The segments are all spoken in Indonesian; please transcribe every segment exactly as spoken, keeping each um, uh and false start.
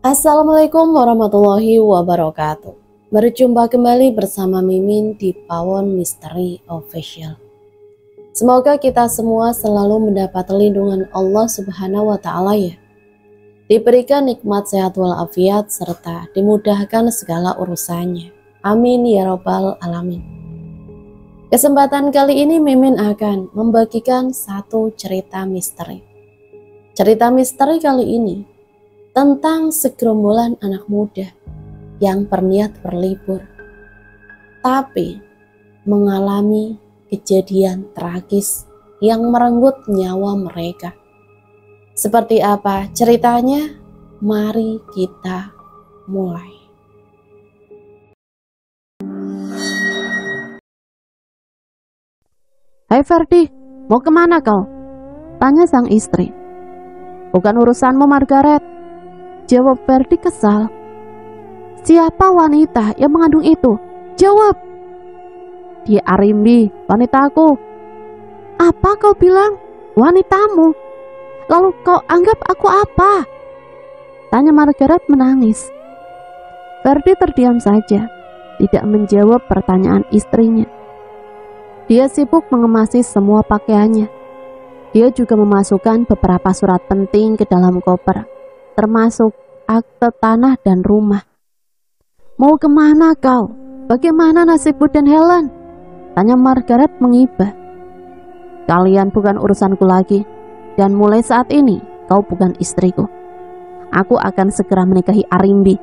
Assalamualaikum warahmatullahi wabarakatuh. Berjumpa kembali bersama Mimin di Pawon Misteri Official. Semoga kita semua selalu mendapat lindungan Allah Subhanahu wa Ta'ala ya. Diberikan nikmat sehat walafiat serta dimudahkan segala urusannya. Amin ya Rabbal Alamin. Kesempatan kali ini Mimin akan membagikan satu cerita misteri. Cerita misteri kali ini tentang segerombolan anak muda yang berniat berlibur, tapi mengalami kejadian tragis yang merenggut nyawa mereka. Seperti apa ceritanya? Mari kita mulai. Hai Ferdi, mau kemana kau? Tanya sang istri. Bukan urusanmu Margaret, jawab Ferdi kesal. Siapa wanita yang mengandung itu? Jawab. Dia Arimbi, wanitaku. Apa kau bilang? Wanitamu? Lalu kau anggap aku apa? Tanya Margaret menangis. Ferdi terdiam saja, tidak menjawab pertanyaan istrinya. Dia sibuk mengemasi semua pakaiannya. Dia juga memasukkan beberapa surat penting ke dalam koper, termasuk akte tanah dan rumah. Mau kemana kau? Bagaimana nasibmu dan Helen? Tanya Margaret mengibah. Kalian bukan urusanku lagi, dan mulai saat ini kau bukan istriku. Aku akan segera menikahi Arimbi.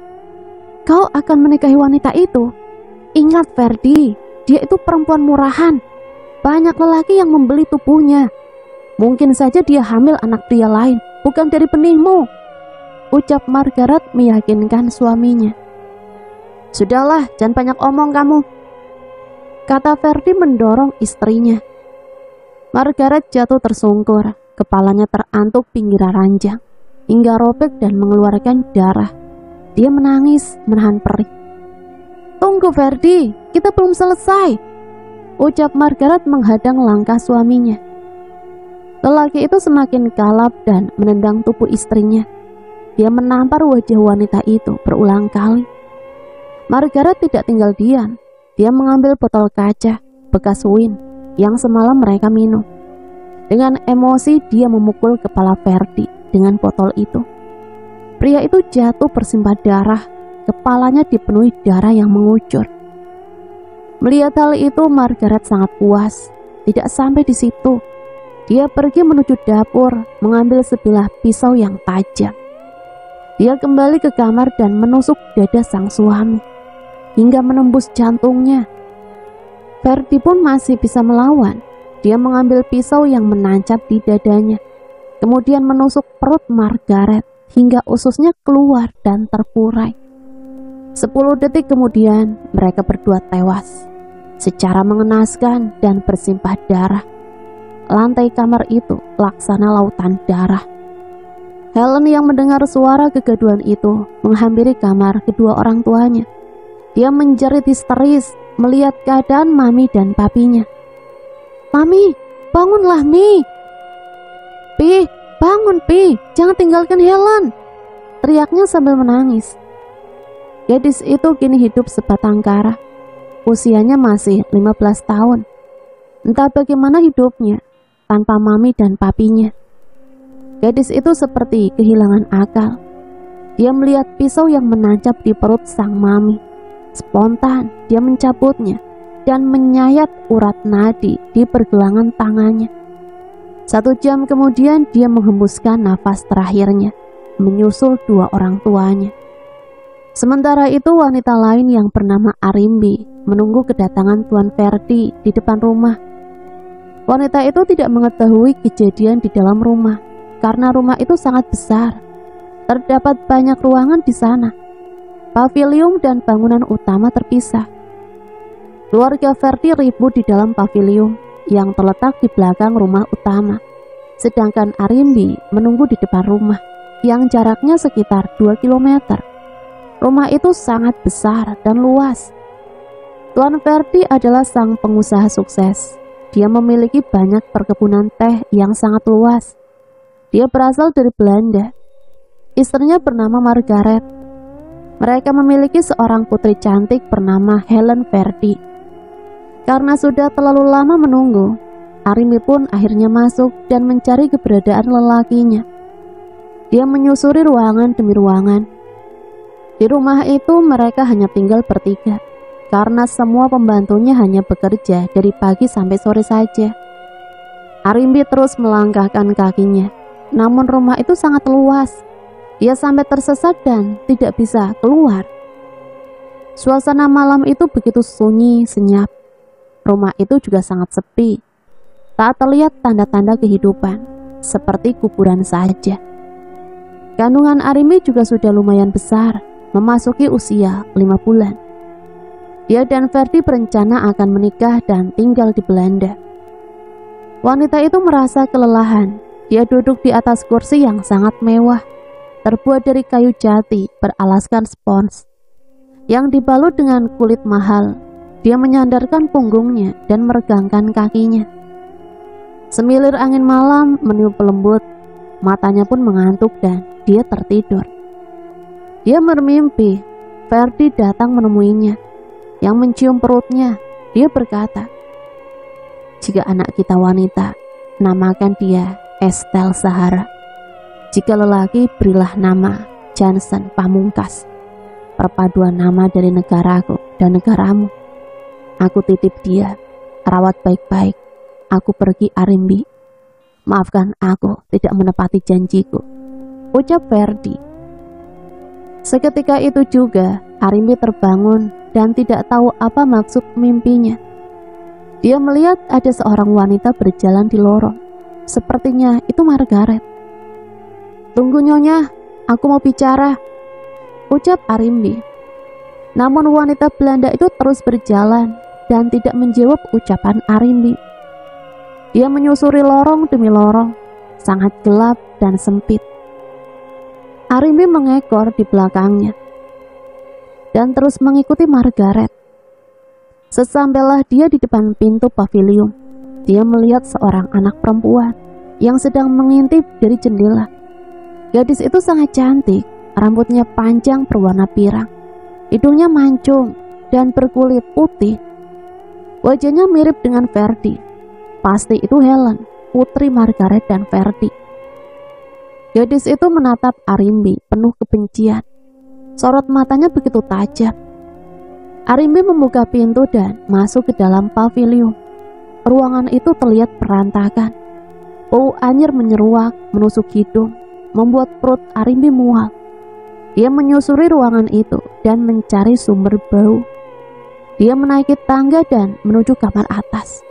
Kau akan menikahi wanita itu? Ingat Ferdi, dia itu perempuan murahan. Banyak lelaki yang membeli tubuhnya. Mungkin saja dia hamil anak pria lain, bukan dari benihmu, ucap Margaret meyakinkan suaminya. Sudahlah, jangan banyak omong kamu, kata Ferdi mendorong istrinya. Margaret jatuh tersungkur, kepalanya terantuk pinggiran ranjang, hingga robek dan mengeluarkan darah. Dia menangis menahan perih. Tunggu Ferdi, kita belum selesai, ucap Margaret menghadang langkah suaminya. Lelaki itu semakin kalap dan menendang tubuh istrinya. Dia menampar wajah wanita itu berulang kali. Margaret tidak tinggal diam. Dia mengambil botol kaca bekas wine yang semalam mereka minum. Dengan emosi dia memukul kepala Ferdi dengan botol itu. Pria itu jatuh bersimbah darah. Kepalanya dipenuhi darah yang mengucur. Melihat hal itu Margaret sangat puas. Tidak sampai di situ. Dia pergi menuju dapur, mengambil sebilah pisau yang tajam. Dia kembali ke kamar dan menusuk dada sang suami, hingga menembus jantungnya. Ferdi pun masih bisa melawan. Dia mengambil pisau yang menancap di dadanya, kemudian menusuk perut Margaret, hingga ususnya keluar dan terpurai. Sepuluh detik kemudian, mereka berdua tewas, secara mengenaskan dan bersimpah darah. Lantai kamar itu laksana lautan darah. Helen yang mendengar suara kegaduhan itu menghampiri kamar kedua orang tuanya. Dia menjerit histeris melihat keadaan Mami dan papinya. Mami, bangunlah Mi. Pi, bangun Pi, jangan tinggalkan Helen, teriaknya sambil menangis. Gadis itu kini hidup sebatang kara. Usianya masih lima belas tahun. Entah bagaimana hidupnya tanpa Mami dan papinya. Gadis itu seperti kehilangan akal. Dia melihat pisau yang menancap di perut sang Mami. Spontan dia mencabutnya dan menyayat urat nadi di pergelangan tangannya. Satu jam kemudian dia menghembuskan nafas terakhirnya, menyusul dua orang tuanya. Sementara itu wanita lain yang bernama Arimbi menunggu kedatangan Tuan Ferdi di depan rumah. Wanita itu tidak mengetahui kejadian di dalam rumah karena rumah itu sangat besar. Terdapat banyak ruangan di sana. Pavilium dan bangunan utama terpisah. Keluarga Ferdi ribut di dalam pavilium yang terletak di belakang rumah utama. Sedangkan Arimbi menunggu di depan rumah yang jaraknya sekitar dua kilometer. Rumah itu sangat besar dan luas. Tuan Ferdi adalah sang pengusaha sukses. Dia memiliki banyak perkebunan teh yang sangat luas. Dia berasal dari Belanda. Istrinya bernama Margaret. Mereka memiliki seorang putri cantik bernama Helen Verdi. Karena sudah terlalu lama menunggu, Arimbi pun akhirnya masuk dan mencari keberadaan lelakinya. Dia menyusuri ruangan demi ruangan. Di rumah itu mereka hanya tinggal bertiga, karena semua pembantunya hanya bekerja dari pagi sampai sore saja. Arimbi terus melangkahkan kakinya, namun rumah itu sangat luas. Dia sampai tersesat dan tidak bisa keluar. Suasana malam itu begitu sunyi, senyap. Rumah itu juga sangat sepi. Tak terlihat tanda-tanda kehidupan, seperti kuburan saja. Kandungan Arimbi juga sudah lumayan besar, memasuki usia lima bulan. Dia dan Verdi berencana akan menikah dan tinggal di Belanda. Wanita itu merasa kelelahan. Dia duduk di atas kursi yang sangat mewah, terbuat dari kayu jati beralaskan spons, yang dibalut dengan kulit mahal. Dia menyandarkan punggungnya dan meregangkan kakinya. Semilir angin malam meniup lembut, matanya pun mengantuk dan dia tertidur. Dia bermimpi Verdi datang menemuinya, yang mencium perutnya. Dia berkata, "Jika anak kita wanita, namakan dia Estelle Sahara. Jika lelaki, berilah nama Jansen Pamungkas, perpaduan nama dari negaraku dan negaramu. Aku titip dia, rawat baik-baik. Aku pergi, Arimbi. Maafkan aku tidak menepati janjiku," ucap Verdi. Seketika itu juga Arimbi terbangun dan tidak tahu apa maksud mimpinya. Dia melihat ada seorang wanita berjalan di lorong. Sepertinya itu Margaret. "Tunggu Nyonya, aku mau bicara," ucap Arimbi. Namun wanita Belanda itu terus berjalan dan tidak menjawab ucapan Arimbi. Dia menyusuri lorong demi lorong, sangat gelap dan sempit. Arimbi mengekor di belakangnya dan terus mengikuti Margaret. Sesampailah dia di depan pintu pavilion, dia melihat seorang anak perempuan yang sedang mengintip dari jendela. Gadis itu sangat cantik, rambutnya panjang berwarna pirang, hidungnya mancung dan berkulit putih. Wajahnya mirip dengan Verdi. Pasti itu Helen, putri Margaret dan Verdi. Gadis itu menatap Arimbi penuh kebencian. Sorot matanya begitu tajam. Arimbi membuka pintu dan masuk ke dalam pavilion. Ruangan itu terlihat berantakan. Bau anyir menyeruak menusuk hidung, membuat perut Arimbi mual. Dia menyusuri ruangan itu dan mencari sumber bau. Dia menaiki tangga dan menuju kamar atas.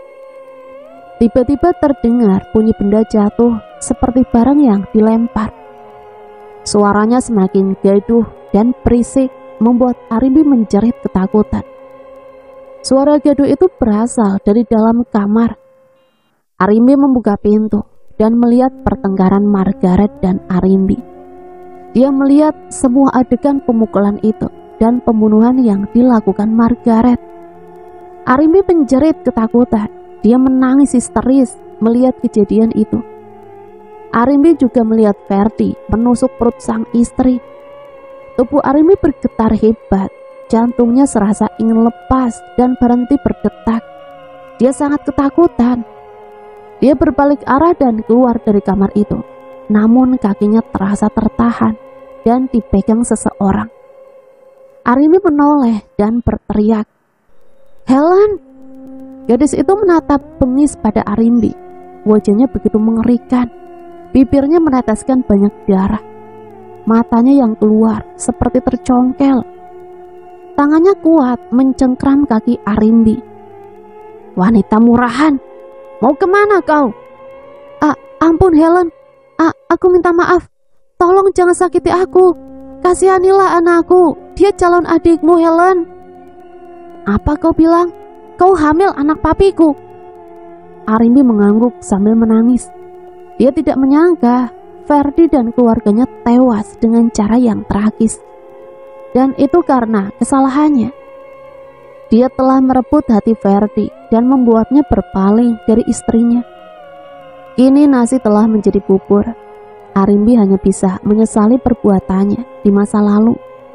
Tiba-tiba terdengar bunyi benda jatuh seperti barang yang dilempar. Suaranya semakin gaduh dan berisik, membuat Arimbi menjerit ketakutan. Suara gaduh itu berasal dari dalam kamar. Arimbi membuka pintu dan melihat pertengkaran Margaret dan Arimbi. Dia melihat semua adegan pemukulan itu dan pembunuhan yang dilakukan Margaret. Arimbi menjerit ketakutan. Dia menangis histeris melihat kejadian itu. Arimbi juga melihat Verdi menusuk perut sang istri. Tubuh Arimbi bergetar hebat. Jantungnya serasa ingin lepas dan berhenti berdetak. Dia sangat ketakutan. Dia berbalik arah dan keluar dari kamar itu. Namun kakinya terasa tertahan dan dipegang seseorang. Arimbi menoleh dan berteriak, "Helen!" Gadis itu menatap bengis pada Arimbi. Wajahnya begitu mengerikan. Bibirnya meneteskan banyak darah. Matanya yang keluar seperti tercongkel. Tangannya kuat mencengkram kaki Arimbi. "Wanita murahan, mau kemana kau?" "Ah, ampun Helen, ah, aku minta maaf. Tolong jangan sakiti aku. Kasihanilah anakku, dia calon adikmu Helen." "Apa kau bilang? Kau hamil anak papiku?" Arimbi mengangguk sambil menangis. Dia tidak menyangka Verdi dan keluarganya tewas dengan cara yang tragis. Dan itu karena kesalahannya. Dia telah merebut hati Verdi dan membuatnya berpaling dari istrinya. Kini nasi telah menjadi bubur. Arimbi hanya bisa menyesali perbuatannya di masa lalu.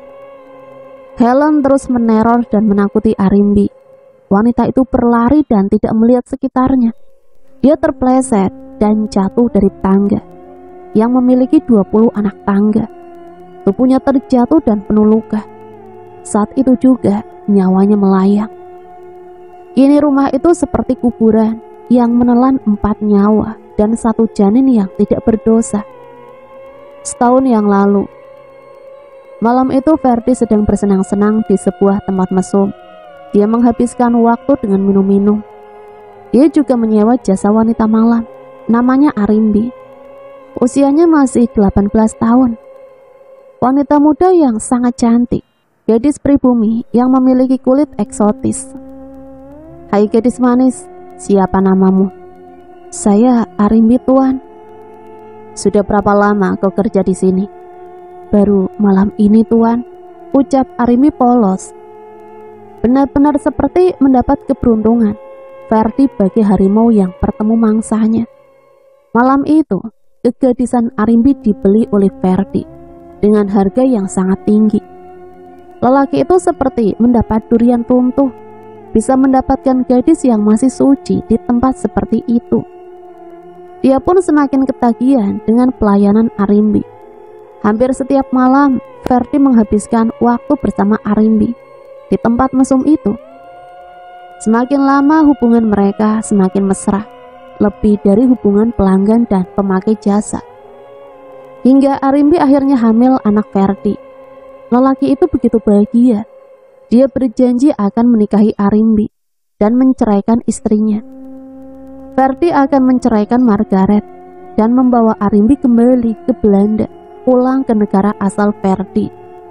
Helen terus meneror dan menakuti Arimbi. Wanita itu berlari dan tidak melihat sekitarnya. Dia terpleset dan jatuh dari tangga yang memiliki dua puluh anak tangga. Tubuhnya terjatuh dan penuh luka. Saat itu juga nyawanya melayang. Kini rumah itu seperti kuburan yang menelan empat nyawa dan satu janin yang tidak berdosa. Setahun yang lalu, malam itu Ferdi sedang bersenang-senang di sebuah tempat mesum. Dia menghabiskan waktu dengan minum-minum. Dia juga menyewa jasa wanita malam, namanya Arimbi. Usianya masih delapan belas tahun. Wanita muda yang sangat cantik, gadis pribumi yang memiliki kulit eksotis. Hai gadis manis, siapa namamu? Saya Arimbi, tuan. Sudah berapa lama kau kerja di sini? Baru malam ini, tuan, ucap Arimbi polos. Benar-benar seperti mendapat keberuntungan. Ferdi bagi harimau yang bertemu mangsanya. Malam itu, kegadisan Arimbi dibeli oleh Ferdi dengan harga yang sangat tinggi. Lelaki itu seperti mendapat durian runtuh, bisa mendapatkan gadis yang masih suci di tempat seperti itu. Dia pun semakin ketagihan dengan pelayanan Arimbi. Hampir setiap malam, Ferdi menghabiskan waktu bersama Arimbi di tempat mesum itu. Semakin lama hubungan mereka semakin mesra, lebih dari hubungan pelanggan dan pemakai jasa. Hingga Arimbi akhirnya hamil anak Ferdi. Lelaki itu begitu bahagia. Dia berjanji akan menikahi Arimbi dan menceraikan istrinya. Ferdi akan menceraikan Margaret dan membawa Arimbi kembali ke Belanda, pulang ke negara asal Ferdi.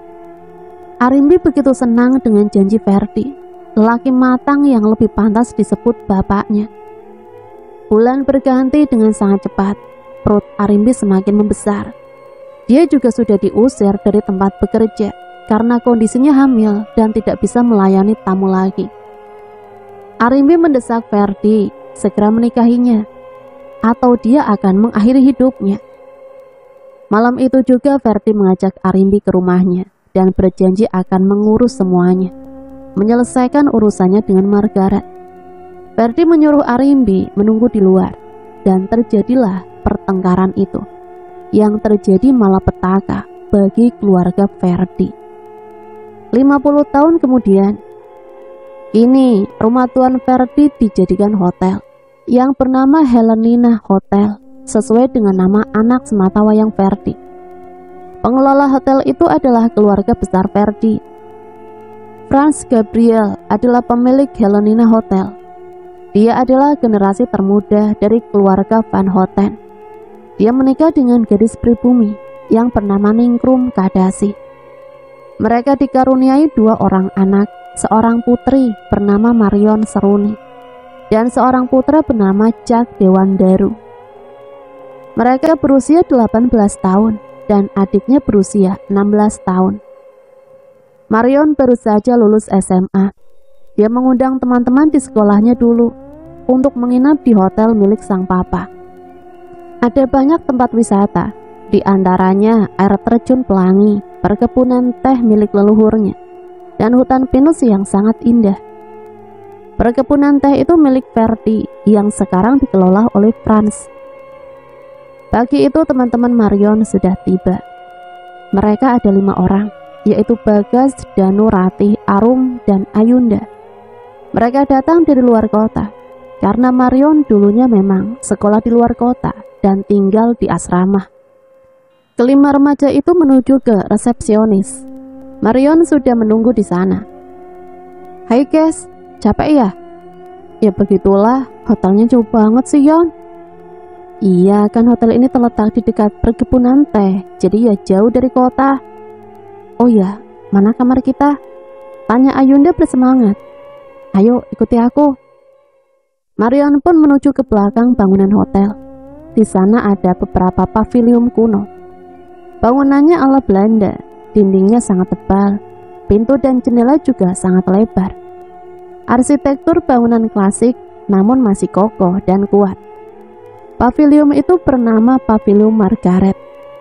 Arimbi begitu senang dengan janji Ferdi, lelaki matang yang lebih pantas disebut bapaknya. Bulan berganti dengan sangat cepat, perut Arimbi semakin membesar. Dia juga sudah diusir dari tempat bekerja karena kondisinya hamil dan tidak bisa melayani tamu lagi. Arimbi mendesak Ferdi segera menikahinya, atau dia akan mengakhiri hidupnya. Malam itu juga Ferdi mengajak Arimbi ke rumahnya dan berjanji akan mengurus semuanya, menyelesaikan urusannya dengan Margaret. Ferdi menyuruh Arimbi menunggu di luar, dan terjadilah pertengkaran itu, yang terjadi malapetaka bagi keluarga Ferdi. lima puluh tahun kemudian, kini rumah Tuan Ferdi dijadikan hotel yang bernama Helenina Hotel, sesuai dengan nama anak sematawayang Ferdi. Pengelola hotel itu adalah keluarga besar Ferdi. Franz Gabriel adalah pemilik Helenina Hotel. Dia adalah generasi termuda dari keluarga Van Houten. Dia menikah dengan gadis pribumi yang bernama Ningrum Kadasi. Mereka dikaruniai dua orang anak, seorang putri bernama Marion Seruni dan seorang putra bernama Jack Dewandaru. Mereka berusia delapan belas tahun dan adiknya berusia enam belas tahun. Marion baru saja lulus S M A. Dia mengundang teman-teman di sekolahnya dulu untuk menginap di hotel milik sang papa. Ada banyak tempat wisata, di antaranya air terjun Pelangi, perkebunan teh milik leluhurnya, dan hutan pinus yang sangat indah. Perkebunan teh itu milik Ferdi yang sekarang dikelola oleh Franz. Pagi itu teman-teman Marion sudah tiba. Mereka ada lima orang, yaitu Bagas, Danu, Ratih, Arum, dan Ayunda. Mereka datang dari luar kota, karena Marion dulunya memang sekolah di luar kota dan tinggal di asrama. Kelima remaja itu menuju ke resepsionis. Marion sudah menunggu di sana. Hai guys, capek ya? Ya begitulah, hotelnya jauh banget sih Yon. Iya kan, hotel ini terletak di dekat perkebunan teh, jadi ya jauh dari kota. Oh ya, mana kamar kita? Tanya Ayunda bersemangat. Ayo ikuti aku. Marion pun menuju ke belakang bangunan hotel. Di sana ada beberapa pavilion kuno. Bangunannya ala Belanda, dindingnya sangat tebal, pintu dan jendela juga sangat lebar. Arsitektur bangunan klasik namun masih kokoh dan kuat. Pavilion itu bernama Pavilion Margaret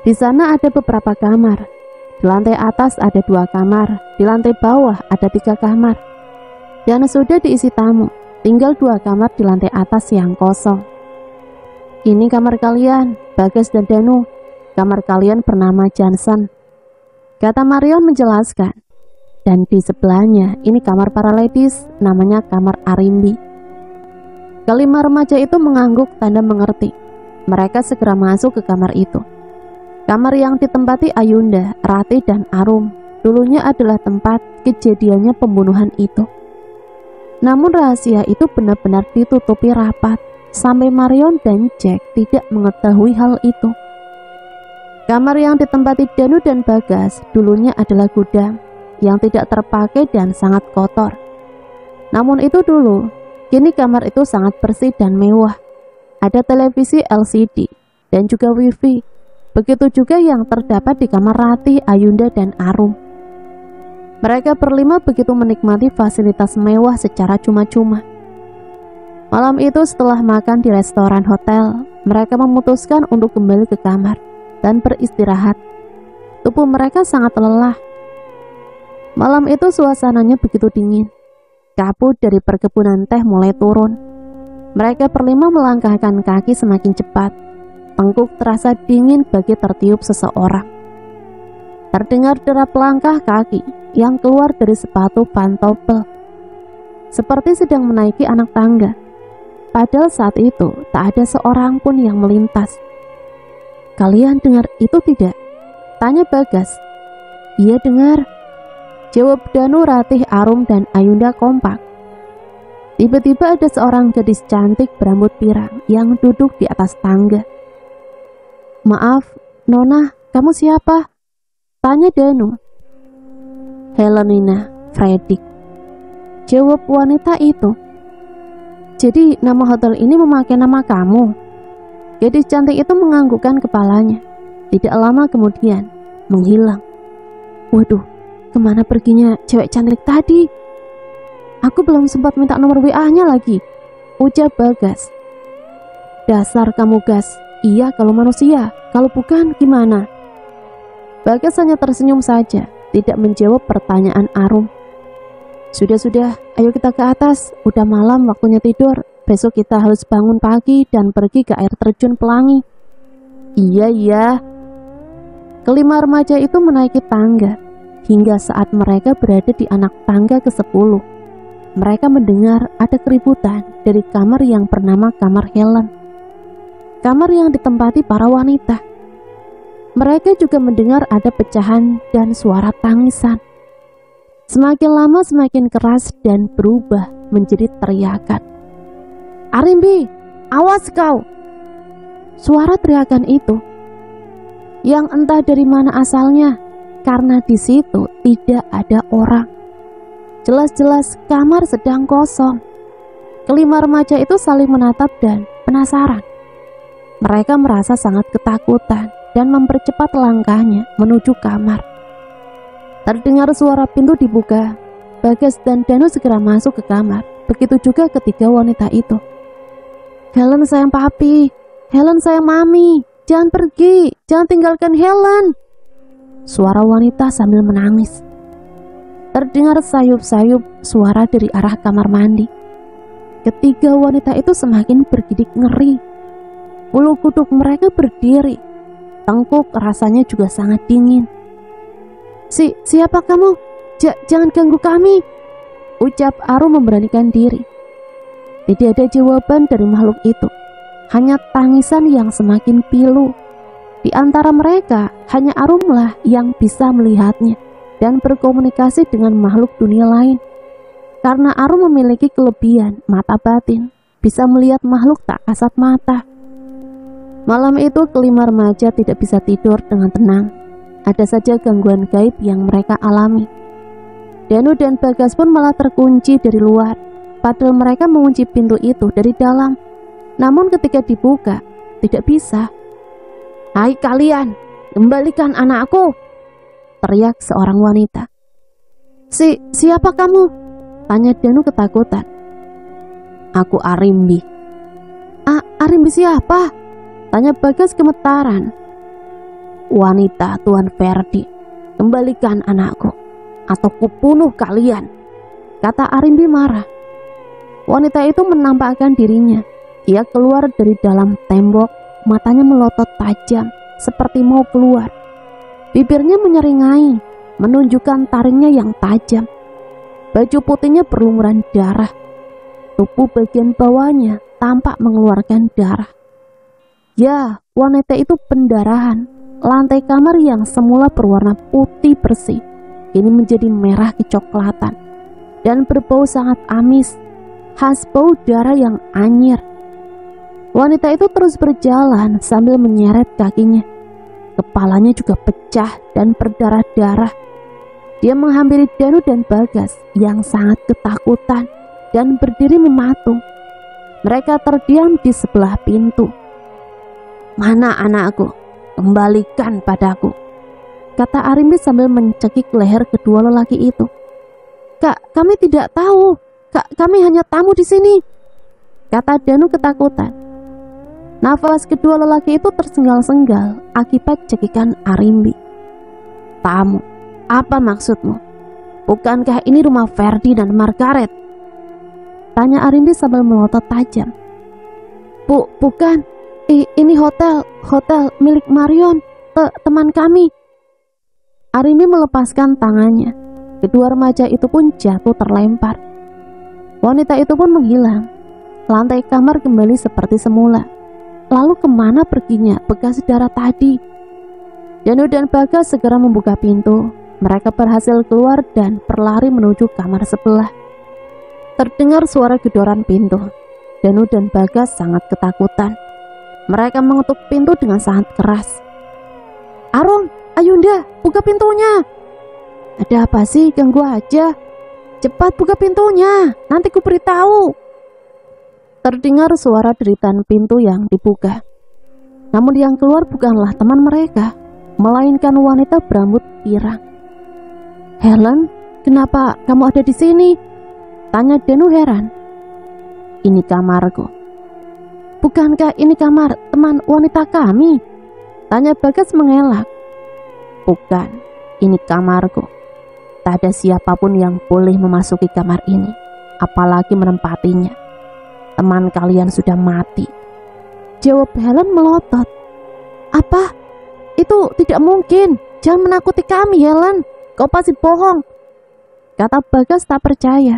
Di sana ada beberapa kamar. Di lantai atas ada dua kamar, di lantai bawah ada tiga kamar. Dan sudah diisi tamu, tinggal dua kamar di lantai atas yang kosong. Ini kamar kalian, Bagas dan Danu. Kamar kalian bernama Johnson, kata Marion menjelaskan. Dan di sebelahnya, ini kamar para ladies, namanya kamar Arimbi. Kelima remaja itu mengangguk tanda mengerti. Mereka segera masuk ke kamar itu. Kamar yang ditempati Ayunda, Ratih, dan Arum dulunya adalah tempat kejadiannya pembunuhan itu. Namun rahasia itu benar-benar ditutupi rapat, sampai Marion dan Jack tidak mengetahui hal itu. Kamar yang ditempati Danu dan Bagas dulunya adalah gudang yang tidak terpakai dan sangat kotor. Namun itu dulu, kini kamar itu sangat bersih dan mewah. Ada televisi L C D dan juga wifi. Begitu juga yang terdapat di kamar Ratih, Ayunda, dan Arum. Mereka berlima begitu menikmati fasilitas mewah secara cuma-cuma. Malam itu setelah makan di restoran hotel, mereka memutuskan untuk kembali ke kamar dan beristirahat. Tubuh mereka sangat lelah. Malam itu suasananya begitu dingin. Kabut dari perkebunan teh mulai turun. Mereka berlima melangkahkan kaki semakin cepat. Tengkuk terasa dingin bagi tertiup seseorang. Terdengar derap langkah kaki yang keluar dari sepatu pantopel, seperti sedang menaiki anak tangga. Padahal saat itu tak ada seorang pun yang melintas. Kalian dengar itu tidak? Tanya Bagas. Iya dengar, jawab Danu, Ratih, Arum, dan Ayunda kompak. Tiba-tiba ada seorang gadis cantik berambut pirang yang duduk di atas tangga. Maaf, Nona, kamu siapa? Tanya Danu. Helenina Fredrik, jawab wanita itu. Jadi nama hotel ini memakai nama kamu? Gadis cantik itu menganggukkan kepalanya. Tidak lama kemudian menghilang. Waduh, kemana perginya cewek cantik tadi? Aku belum sempat minta nomor W A-nya lagi, ucap Bagas. Dasar kamu gas. Iya kalau manusia, kalau bukan gimana? Bagas hanya tersenyum saja, tidak menjawab pertanyaan Arum. Sudah-sudah, ayo kita ke atas, udah malam waktunya tidur. Besok kita harus bangun pagi dan pergi ke air terjun Pelangi. Iya, iya. Kelima remaja itu menaiki tangga, hingga saat mereka berada di anak tangga ke sepuluh. Mereka mendengar ada keributan dari kamar yang bernama kamar Helen. Kamar yang ditempati para wanita. Mereka juga mendengar ada pecahan dan suara tangisan. Semakin lama semakin keras dan berubah menjadi teriakan. Arimbi, awas kau! Suara teriakan itu, yang entah dari mana asalnya, karena di situ tidak ada orang. Jelas-jelas kamar sedang kosong. Kelima remaja itu saling menatap dan penasaran. Mereka merasa sangat ketakutan dan mempercepat langkahnya menuju kamar. Terdengar suara pintu dibuka. Bagas dan Danu segera masuk ke kamar. Begitu juga ketiga wanita itu. Helen sayang papi, Helen sayang mami, jangan pergi, jangan tinggalkan Helen. Suara wanita sambil menangis. Terdengar sayup-sayup suara dari arah kamar mandi. Ketiga wanita itu semakin bergidik ngeri. Bulu kuduk mereka berdiri. Tengkuk rasanya juga sangat dingin. Si, siapa kamu? J jangan ganggu kami, ucap Arum memberanikan diri. Tidak ada jawaban dari makhluk itu. Hanya tangisan yang semakin pilu. Di antara mereka, hanya Arumlah yang bisa melihatnya dan berkomunikasi dengan makhluk dunia lain. Karena Arum memiliki kelebihan mata batin, bisa melihat makhluk tak kasat mata. Malam itu kelima remaja tidak bisa tidur dengan tenang. Ada saja gangguan gaib yang mereka alami. Danu dan Bagas pun malah terkunci dari luar, padahal mereka mengunci pintu itu dari dalam. Namun ketika dibuka, tidak bisa. Hai kalian, kembalikan anakku, teriak seorang wanita. Si, siapa kamu? Tanya Danu ketakutan. Aku Arimbi. Ah, Arimbi siapa? Tanya Bagas gemetaran. Wanita Tuan Ferdi, kembalikan anakku, atau kubunuh kalian, kata Arimbi marah. Wanita itu menampakkan dirinya. Ia keluar dari dalam tembok, matanya melotot tajam, seperti mau keluar. Bibirnya menyeringai, menunjukkan taringnya yang tajam. Baju putihnya berlumuran darah. Tubuh bagian bawahnya tampak mengeluarkan darah. Ya, wanita itu pendarahan. Lantai kamar yang semula berwarna putih bersih, kini menjadi merah kecoklatan dan berbau sangat amis, khas bau darah yang anyir. Wanita itu terus berjalan sambil menyeret kakinya. Kepalanya juga pecah dan berdarah-darah. Dia menghampiri Danu dan Bagas yang sangat ketakutan dan berdiri mematung. Mereka terdiam di sebelah pintu. Mana anakku? Kembalikan padaku, kata Arimbi sambil mencekik leher kedua lelaki itu. Kak, kami tidak tahu. Kak, kami hanya tamu di sini, kata Danu ketakutan. Nafas kedua lelaki itu tersengal-sengal akibat cekikan Arimbi. Tamu? Apa maksudmu? Bukankah ini rumah Ferdi dan Margaret? Tanya Arimbi sambil melotot tajam. Bu, bukan. I, ini hotel, hotel milik Marion, te, teman kami. Arimbi melepaskan tangannya. Kedua remaja itu pun jatuh terlempar. Wanita itu pun menghilang. Lantai kamar kembali seperti semula. Lalu kemana perginya bekas darah tadi? Danu dan Bagas segera membuka pintu. Mereka berhasil keluar dan berlari menuju kamar sebelah. Terdengar suara gedoran pintu. Danu dan Bagas sangat ketakutan. Mereka mengetuk pintu dengan sangat keras. Arung, Ayunda, buka pintunya. Ada apa sih? Ganggu aja. Cepat buka pintunya, nanti ku beritahu. Terdengar suara deritan pintu yang dibuka. Namun yang keluar bukanlah teman mereka, melainkan wanita berambut pirang. Helen, kenapa kamu ada di sini? Tanya Danu heran. Ini kamarku. Bukankah ini kamar teman wanita kami? Tanya Bagas mengelak. Bukan, ini kamarku. Tak ada siapapun yang boleh memasuki kamar ini, apalagi menempatinya. Teman kalian sudah mati, jawab Helen melotot. Apa? Itu tidak mungkin. Jangan menakuti kami, Helen. Kau pasti bohong, kata Bagas tak percaya.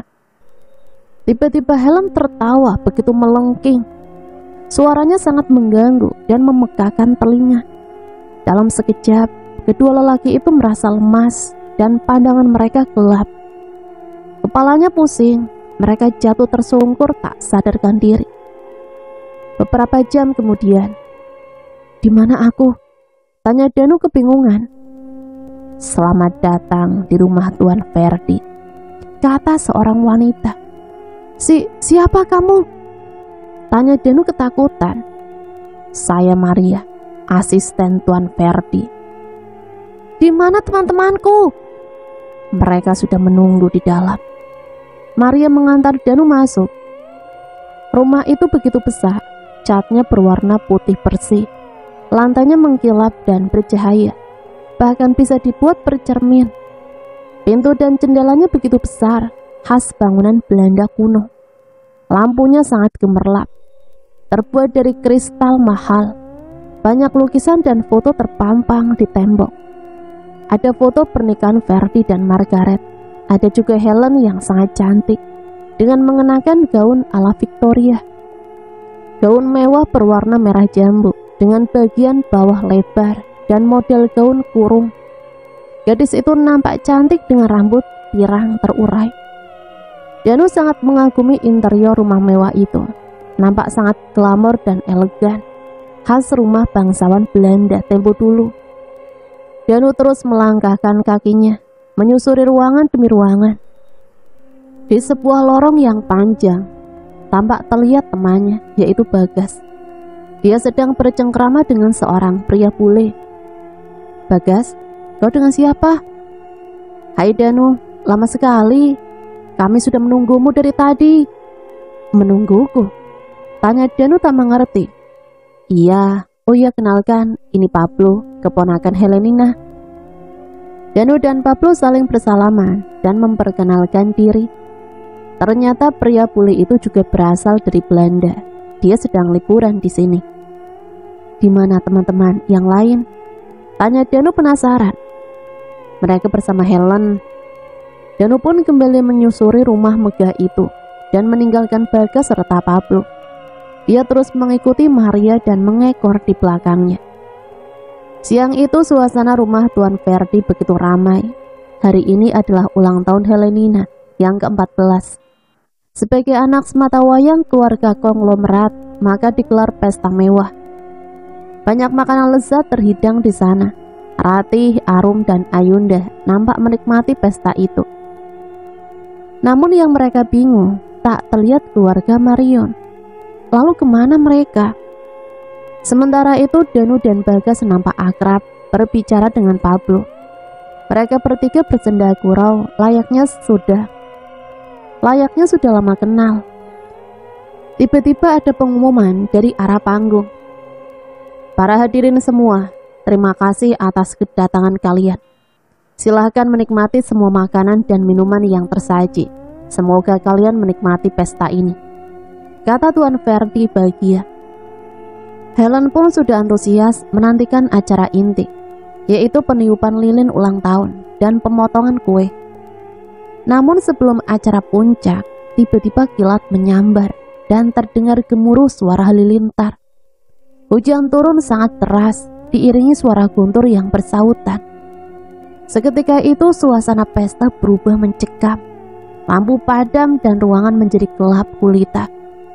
Tiba-tiba Helen tertawa begitu melengking. Suaranya sangat mengganggu dan memegahkan telinga. Dalam sekejap, kedua lelaki itu merasa lemas dan pandangan mereka gelap. Kepalanya pusing, mereka jatuh tersungkur tak sadarkan diri. Beberapa jam kemudian, di mana aku? Tanya Danu kebingungan. Selamat datang di rumah Tuan Ferdi, kata seorang wanita. Si, siapa kamu? Tanya Danu ketakutan. Saya Maria, asisten Tuan Ferdi. Di mana teman-temanku? Mereka sudah menunggu di dalam. Maria mengantar Danu masuk. Rumah itu begitu besar, catnya berwarna putih bersih. Lantainya mengkilap dan bercahaya, bahkan bisa dibuat bercermin. Pintu dan jendelanya begitu besar, khas bangunan Belanda kuno. Lampunya sangat gemerlap, terbuat dari kristal mahal. Banyak lukisan dan foto terpampang di tembok. Ada foto pernikahan Ferdi dan Margaret. Ada juga Helen yang sangat cantik dengan mengenakan gaun ala Victoria. Gaun mewah berwarna merah jambu dengan bagian bawah lebar dan model gaun kurung. Gadis itu nampak cantik dengan rambut pirang terurai. Danu sangat mengagumi interior rumah mewah itu. Nampak sangat glamor dan elegan, khas rumah bangsawan Belanda tempo dulu. Danu terus melangkahkan kakinya, menyusuri ruangan demi ruangan. Di sebuah lorong yang panjang, tampak terlihat temannya, yaitu Bagas. Dia sedang bercengkrama dengan seorang pria bule. Bagas, kau dengan siapa? Hai Danu, lama sekali. Kami sudah menunggumu dari tadi. Menungguku? Tanya Danu tak mengerti. Iya, "Oh ya, kenalkan, ini Pablo, keponakan Helenina." Danu dan Pablo saling bersalaman dan memperkenalkan diri. Ternyata pria bule itu juga berasal dari Belanda. Dia sedang liburan di sini. "Di mana teman-teman yang lain?" tanya Danu penasaran. "Mereka bersama Helen." Danu pun kembali menyusuri rumah megah itu dan meninggalkan Bagas serta Pablo. Dia terus mengikuti Maria dan mengekor di belakangnya. Siang itu suasana rumah Tuan Ferdi begitu ramai. Hari ini adalah ulang tahun Helenina yang keempat belas. Sebagai anak sematawayang keluarga konglomerat, maka digelar pesta mewah. Banyak makanan lezat terhidang di sana. Ratih, Arum, dan Ayunda nampak menikmati pesta itu. Namun yang mereka bingung, tak terlihat keluarga Marion. Lalu kemana mereka? Sementara itu Danu dan Bagas nampak akrab berbicara dengan Pablo. Mereka bertiga bersenda gurau, layaknya sudah layaknya sudah lama kenal. Tiba-tiba ada pengumuman dari arah panggung. "Para hadirin semua, terima kasih atas kedatangan kalian. Silahkan menikmati semua makanan dan minuman yang tersaji. Semoga kalian menikmati pesta ini," kata Tuan Ferdi bahagia. Helen pun sudah antusias menantikan acara inti, yaitu peniupan lilin ulang tahun dan pemotongan kue. Namun sebelum acara puncak, tiba-tiba kilat menyambar dan terdengar gemuruh suara halilintar. Hujan turun sangat deras, diiringi suara guntur yang bersautan. Seketika itu suasana pesta berubah mencekam. Lampu padam dan ruangan menjadi gelap gulita.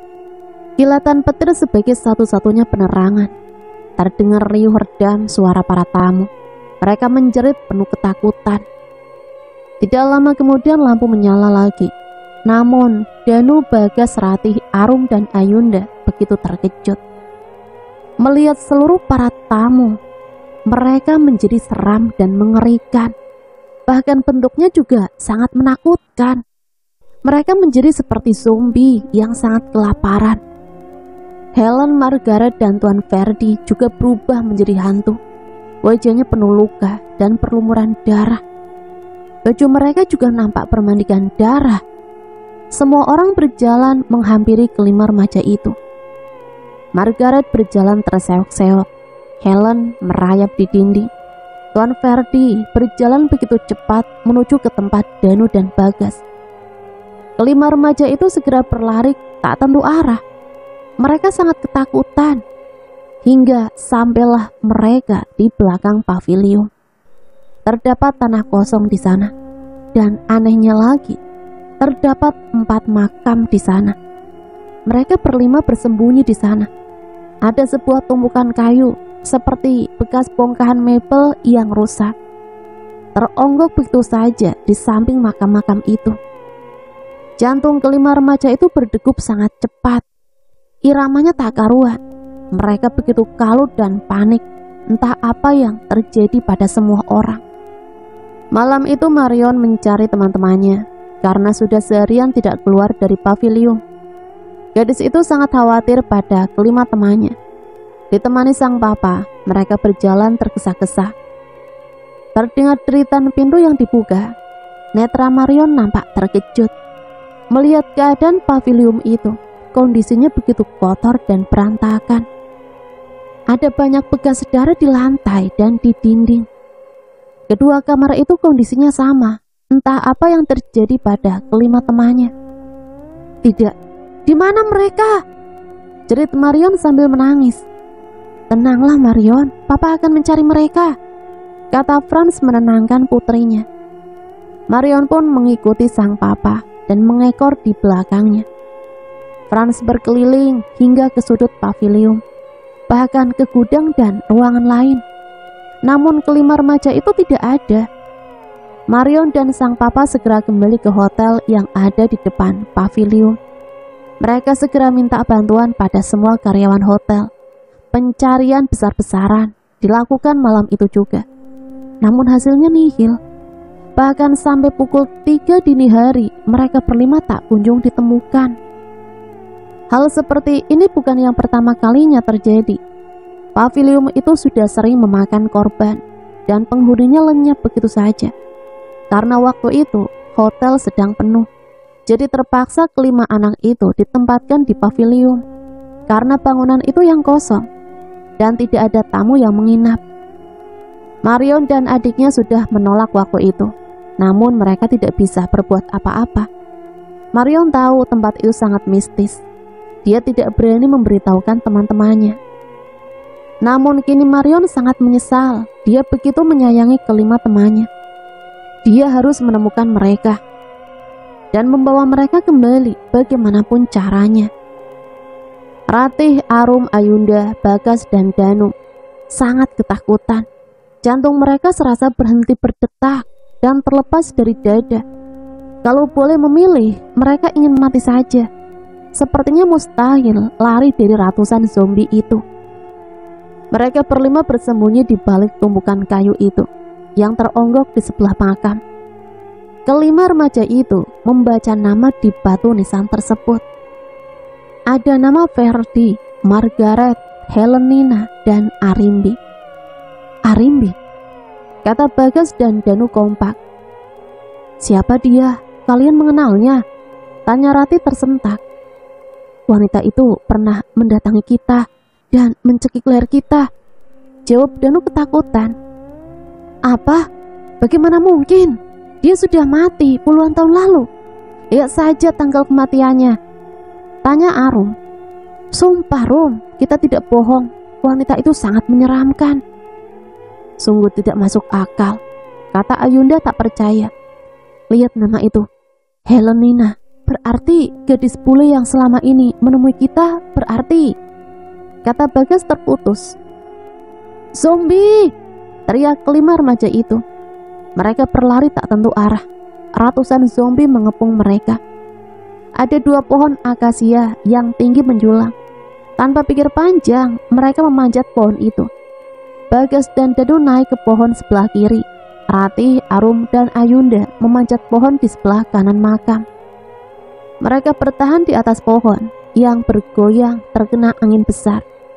Kilatan petir sebagai satu-satunya penerangan. Terdengar riuh redam suara para tamu. Mereka menjerit penuh ketakutan. Tidak lama kemudian lampu menyala lagi. Namun Danu, Bagas, Ratih, Arum, dan Ayunda begitu terkejut melihat seluruh para tamu. Mereka menjadi seram dan mengerikan. Bahkan bentuknya juga sangat menakutkan. Mereka menjadi seperti zombie yang sangat kelaparan. Helen, Margaret, dan Tuan Ferdi juga berubah menjadi hantu. Wajahnya penuh luka dan perlumuran darah. Baju mereka juga nampak bermandikan darah. Semua orang berjalan menghampiri kelima remaja itu. Margaret berjalan terseok-seok. Helen merayap di dinding. Tuan Ferdi berjalan begitu cepat menuju ke tempat Danu dan Bagas. Kelima remaja itu segera berlari tak tentu arah. Mereka sangat ketakutan. Hingga sampailah mereka di belakang pavilion. Terdapat tanah kosong di sana. Dan anehnya lagi, terdapat empat makam di sana. Mereka berlima bersembunyi di sana. Ada sebuah tumpukan kayu seperti bekas bongkahan mebel yang rusak, teronggok begitu saja di samping makam-makam itu. Jantung kelima remaja itu berdegup sangat cepat. Iramanya tak karuan. Mereka begitu kalut dan panik. Entah apa yang terjadi pada semua orang. Malam itu Marion mencari teman-temannya karena sudah seharian tidak keluar dari pavilion. Gadis itu sangat khawatir pada kelima temannya. Ditemani sang papa, mereka berjalan tergesa-gesa. Terdengar deritan pintu yang dibuka. Netra Marion nampak terkejut melihat keadaan pavilion itu. Kondisinya begitu kotor dan berantakan. Ada banyak bekas darah di lantai dan di dinding. Kedua kamar itu kondisinya sama. Entah apa yang terjadi pada kelima temannya. "Tidak, di mana mereka?" jerit Marion sambil menangis. "Tenanglah Marion, papa akan mencari mereka," kata Franz menenangkan putrinya. Marion pun mengikuti sang papa dan mengekor di belakangnya. Franz berkeliling hingga ke sudut pavilion, bahkan ke gudang dan ruangan lain. Namun kelima remaja itu tidak ada. Marion dan sang papa segera kembali ke hotel yang ada di depan pavilion. Mereka segera minta bantuan pada semua karyawan hotel. Pencarian besar-besaran dilakukan malam itu juga. Namun hasilnya nihil. Bahkan sampai pukul tiga dini hari, mereka berlima tak kunjung ditemukan. Hal seperti ini bukan yang pertama kalinya terjadi. Pavilium itu sudah sering memakan korban dan penghuninya lenyap begitu saja. Karena waktu itu hotel sedang penuh, jadi terpaksa kelima anak itu ditempatkan di pavilium karena bangunan itu yang kosong dan tidak ada tamu yang menginap. Marion dan adiknya sudah menolak waktu itu, namun mereka tidak bisa berbuat apa-apa. Marion tahu tempat itu sangat mistis. Dia tidak berani memberitahukan teman-temannya. Namun kini Marion sangat menyesal. Dia begitu menyayangi kelima temannya. Dia harus menemukan mereka dan membawa mereka kembali bagaimanapun caranya. Ratih, Arum, Ayunda, Bagas, dan Danu sangat ketakutan. Jantung mereka serasa berhenti berdetak dan terlepas dari dada. Kalau boleh memilih, mereka ingin mati saja. Sepertinya mustahil lari dari ratusan zombie itu. Mereka berlima bersembunyi di balik tumpukan kayu itu yang teronggok di sebelah makam. Kelima remaja itu membaca nama di batu nisan tersebut. Ada nama Ferdi, Margaret, Helenina, dan Arimbi. Arimbi, kata Bagas dan Danu kompak. Siapa dia? Kalian mengenalnya? Tanya Rati tersentak. Wanita itu pernah mendatangi kita dan mencekik leher kita, jawab Danu ketakutan. Apa? Bagaimana mungkin? Dia sudah mati puluhan tahun lalu. Lihat saja tanggal kematiannya, tanya Arum. Sumpah Rum, kita tidak bohong, wanita itu sangat menyeramkan. Sungguh tidak masuk akal, kata Ayunda tak percaya. Lihat nama itu, Helenina. Berarti gadis bule yang selama ini menemui kita, berarti, kata Bagas terputus. Zombie! Teriak kelima remaja itu. Mereka berlari tak tentu arah. Ratusan zombie mengepung mereka. Ada dua pohon akasia yang tinggi menjulang. Tanpa pikir panjang, mereka memanjat pohon itu. Bagas dan Danu naik ke pohon sebelah kiri. Ratih, Arum, dan Ayunda memanjat pohon di sebelah kanan makam. Mereka bertahan di atas pohon yang bergoyang terkena angin besar.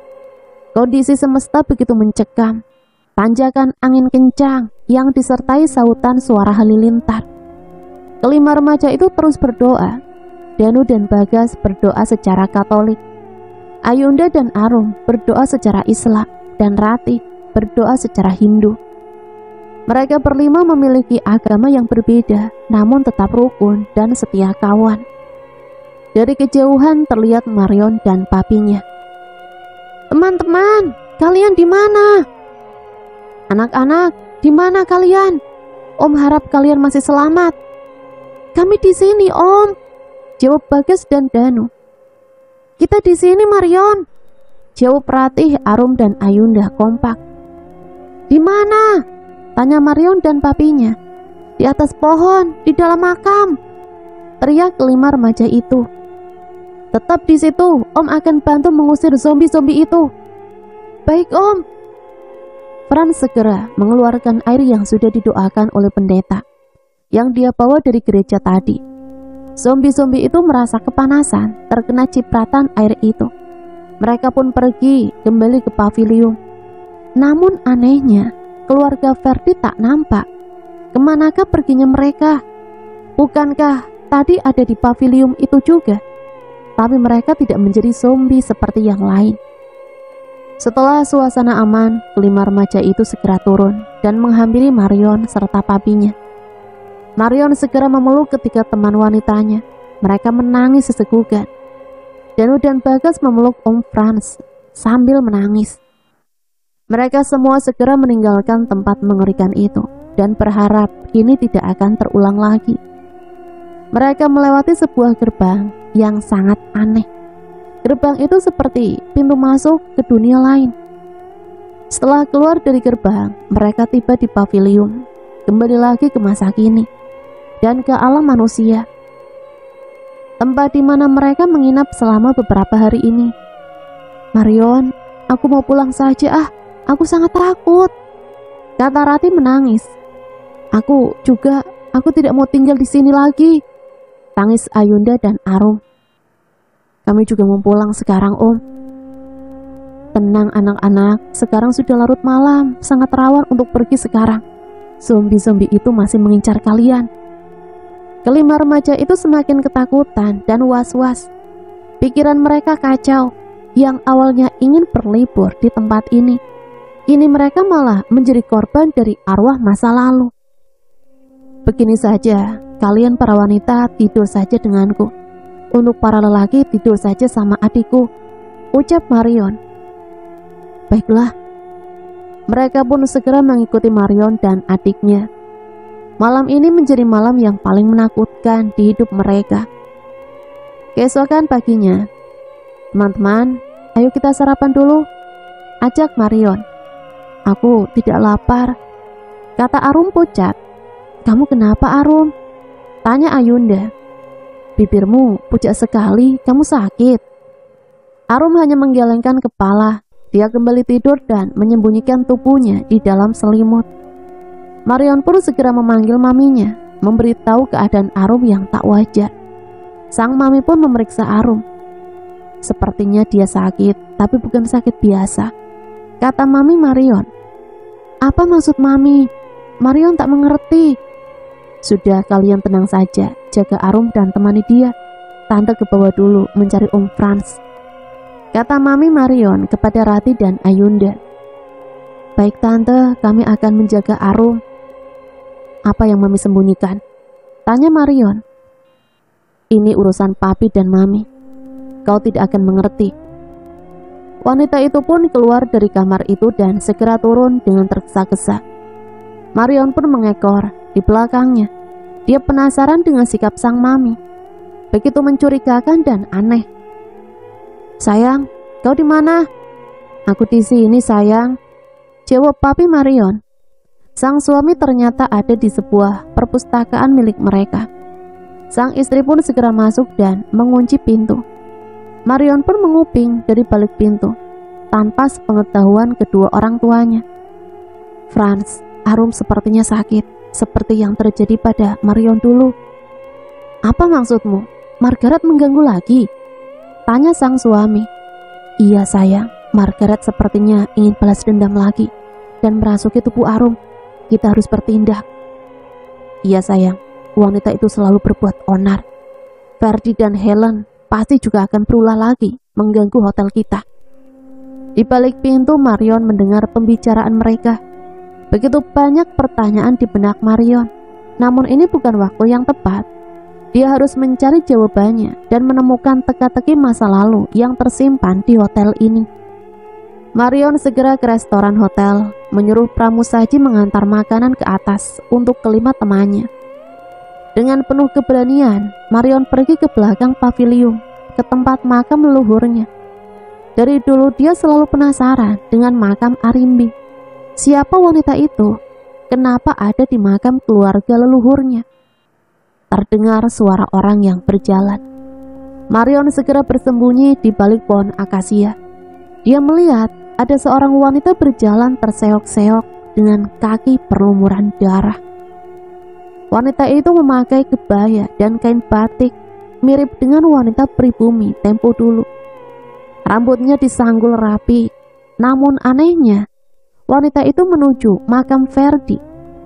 Kondisi semesta begitu mencekam. Tanjakan angin kencang yang disertai sautan suara halilintar. Kelima remaja itu terus berdoa. Danu dan Bagas berdoa secara Katolik. Ayunda dan Arum berdoa secara Islam, dan Ratih berdoa secara Hindu. Mereka berlima memiliki agama yang berbeda, namun tetap rukun dan setia kawan. Dari kejauhan terlihat Marion dan papinya. Teman-teman, kalian di mana? Anak-anak, di mana kalian? Om harap kalian masih selamat. Kami di sini, Om, jawab Bagas dan Danu. Kita di sini, Marion, jawab Ratih, Arum, dan Ayunda kompak. Di mana? Tanya Marion dan papinya. Di atas pohon, di dalam makam, teriak kelima remaja itu. Tetap di situ, Om akan bantu mengusir zombie-zombie itu. Baik, Om. Franz segera mengeluarkan air yang sudah didoakan oleh pendeta yang dia bawa dari gereja tadi. Zombie-zombie itu merasa kepanasan terkena cipratan air itu. Mereka pun pergi kembali ke pavilium. Namun anehnya, keluarga Ferdi tak nampak. Kemanakah perginya mereka? Bukankah tadi ada di pavilium itu juga? Tapi mereka tidak menjadi zombie seperti yang lain. Setelah suasana aman, kelima remaja itu segera turun dan menghampiri Marion serta papinya. Marion segera memeluk ketiga teman wanitanya. Mereka menangis sesegukan. Danu dan Bagas memeluk Om Franz sambil menangis. Mereka semua segera meninggalkan tempat mengerikan itu dan berharap ini tidak akan terulang lagi. Mereka melewati sebuah gerbang yang sangat aneh. Gerbang itu seperti pintu masuk ke dunia lain. Setelah keluar dari gerbang, mereka tiba di pavilium, kembali lagi ke masa kini dan ke alam manusia, tempat di mana mereka menginap selama beberapa hari ini. Marion, aku mau pulang saja ah. Aku sangat takut, kata Rati menangis. Aku juga, aku tidak mau tinggal di sini lagi, tangis Ayunda dan Arum. Kami juga mau pulang sekarang, Om. Tenang anak-anak, sekarang sudah larut malam, sangat rawan untuk pergi sekarang. Zombie-zombie itu masih mengincar kalian. Kelima remaja itu semakin ketakutan dan was-was. Pikiran mereka kacau. Yang awalnya ingin berlibur di tempat ini, kini mereka malah menjadi korban dari arwah masa lalu. Begini saja, kalian para wanita tidur saja denganku. Untuk para lelaki tidur saja sama adikku, ucap Marion. Baiklah. Mereka pun segera mengikuti Marion dan adiknya. Malam ini menjadi malam yang paling menakutkan di hidup mereka. Keesokan paginya, teman-teman, ayo kita sarapan dulu, ajak Marion. Aku tidak lapar, kata Arum pucat. Kamu kenapa, Arum? Tanya Ayunda. Bibirmu pucat sekali, kamu sakit. Arum hanya menggelengkan kepala. Dia kembali tidur dan menyembunyikan tubuhnya di dalam selimut. Marion pun segera memanggil maminya, memberitahu keadaan Arum yang tak wajar. Sang mami pun memeriksa Arum. Sepertinya dia sakit, tapi bukan sakit biasa, kata mami Marion. Apa maksud mami? Marion tak mengerti. Sudah, kalian tenang saja, jaga Arum dan temani dia. Tante ke bawah dulu mencari Om Franz, kata mami Marion kepada Rati dan Ayunda. Baik tante, kami akan menjaga Arum. Apa yang mami sembunyikan? Tanya Marion. Ini urusan papi dan mami. Kau tidak akan mengerti. Wanita itu pun keluar dari kamar itu dan segera turun dengan tergesa-gesa. Marion pun mengekor di belakangnya. Dia penasaran dengan sikap sang mami. Begitu mencurigakan dan aneh. Sayang, kau di mana? Aku di sini, sayang, jawab papi Marion. Sang suami ternyata ada di sebuah perpustakaan milik mereka. Sang istri pun segera masuk dan mengunci pintu. Marion pun menguping dari balik pintu, tanpa sepengetahuan kedua orang tuanya. Franz, Arum sepertinya sakit, seperti yang terjadi pada Marion dulu. Apa maksudmu? Margaret mengganggu lagi? Tanya sang suami. Iya sayang, Margaret sepertinya ingin balas dendam lagi dan merasuki tubuh Arum. Kita harus bertindak. Iya sayang, wanita itu selalu berbuat onar. Ferdi dan Helen pasti juga akan berulah lagi mengganggu hotel kita. Di balik pintu Marion mendengar pembicaraan mereka. Begitu banyak pertanyaan di benak Marion. Namun ini bukan waktu yang tepat. Dia harus mencari jawabannya dan menemukan teka-teki masa lalu yang tersimpan di hotel ini. Marion segera ke restoran hotel, menyuruh pramusaji mengantar makanan ke atas untuk kelima temannya. Dengan penuh keberanian, Marion pergi ke belakang pavilion, ke tempat makam leluhurnya. Dari dulu dia selalu penasaran dengan makam Arimbi. Siapa wanita itu? Kenapa ada di makam keluarga leluhurnya? Terdengar suara orang yang berjalan. Marion segera bersembunyi di balik pohon akasia. Dia melihat ada seorang wanita berjalan terseok-seok dengan kaki berlumuran darah. Wanita itu memakai kebaya dan kain batik mirip dengan wanita pribumi tempo dulu. Rambutnya disanggul rapi, namun anehnya wanita itu menuju makam Ferdi.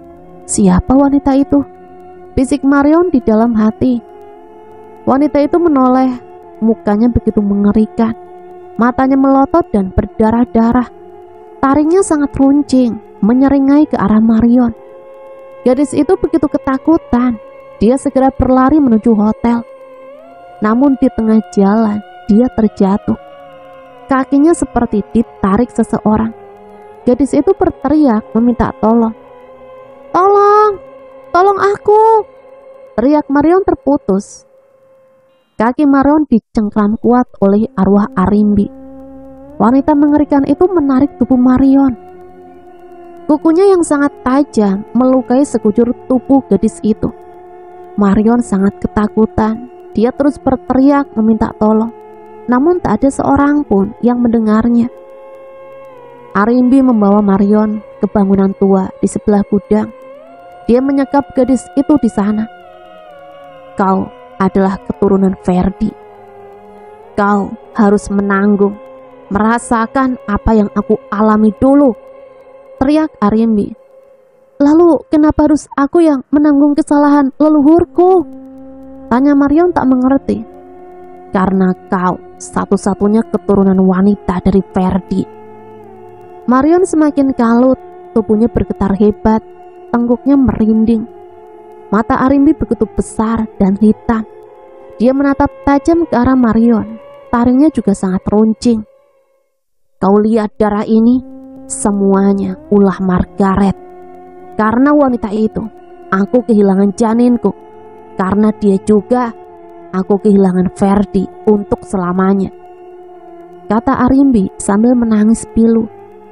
Siapa wanita itu? Bisik Marion di dalam hati. Wanita itu menoleh, mukanya begitu mengerikan, matanya melotot dan berdarah-darah. Taringnya sangat runcing, menyeringai ke arah Marion. Gadis itu begitu ketakutan, dia segera berlari menuju hotel. Namun di tengah jalan, dia terjatuh. Kakinya seperti ditarik seseorang. Gadis itu berteriak meminta tolong. Tolong! Tolong aku! Teriak Marion terputus. Kaki Marion dicengkram kuat oleh arwah Arimbi. Wanita mengerikan itu menarik tubuh Marion. Kukunya yang sangat tajam melukai sekujur tubuh gadis itu. Marion sangat ketakutan. Dia terus berteriak meminta tolong. Namun tak ada seorang pun yang mendengarnya. Arimbi membawa Marion ke bangunan tua di sebelah gudang. Dia menyekap gadis itu di sana. Kau adalah keturunan Ferdi. Kau harus menanggung. merasakan apa yang aku alami dulu, teriak Arimbi. Lalu kenapa harus aku yang menanggung kesalahan leluhurku? Tanya Marion tak mengerti. Karena kau satu-satunya keturunan wanita dari Ferdi. Marion semakin kalut, tubuhnya bergetar hebat, tengkuknya merinding. Mata Arimbi begitu besar dan hitam. Dia menatap tajam ke arah Marion, taringnya juga sangat runcing. Kau lihat darah ini? Semuanya ulah Margaret. Karena wanita itu, aku kehilangan janinku. Karena dia juga, aku kehilangan Ferdi untuk selamanya, kata Arimbi sambil menangis pilu.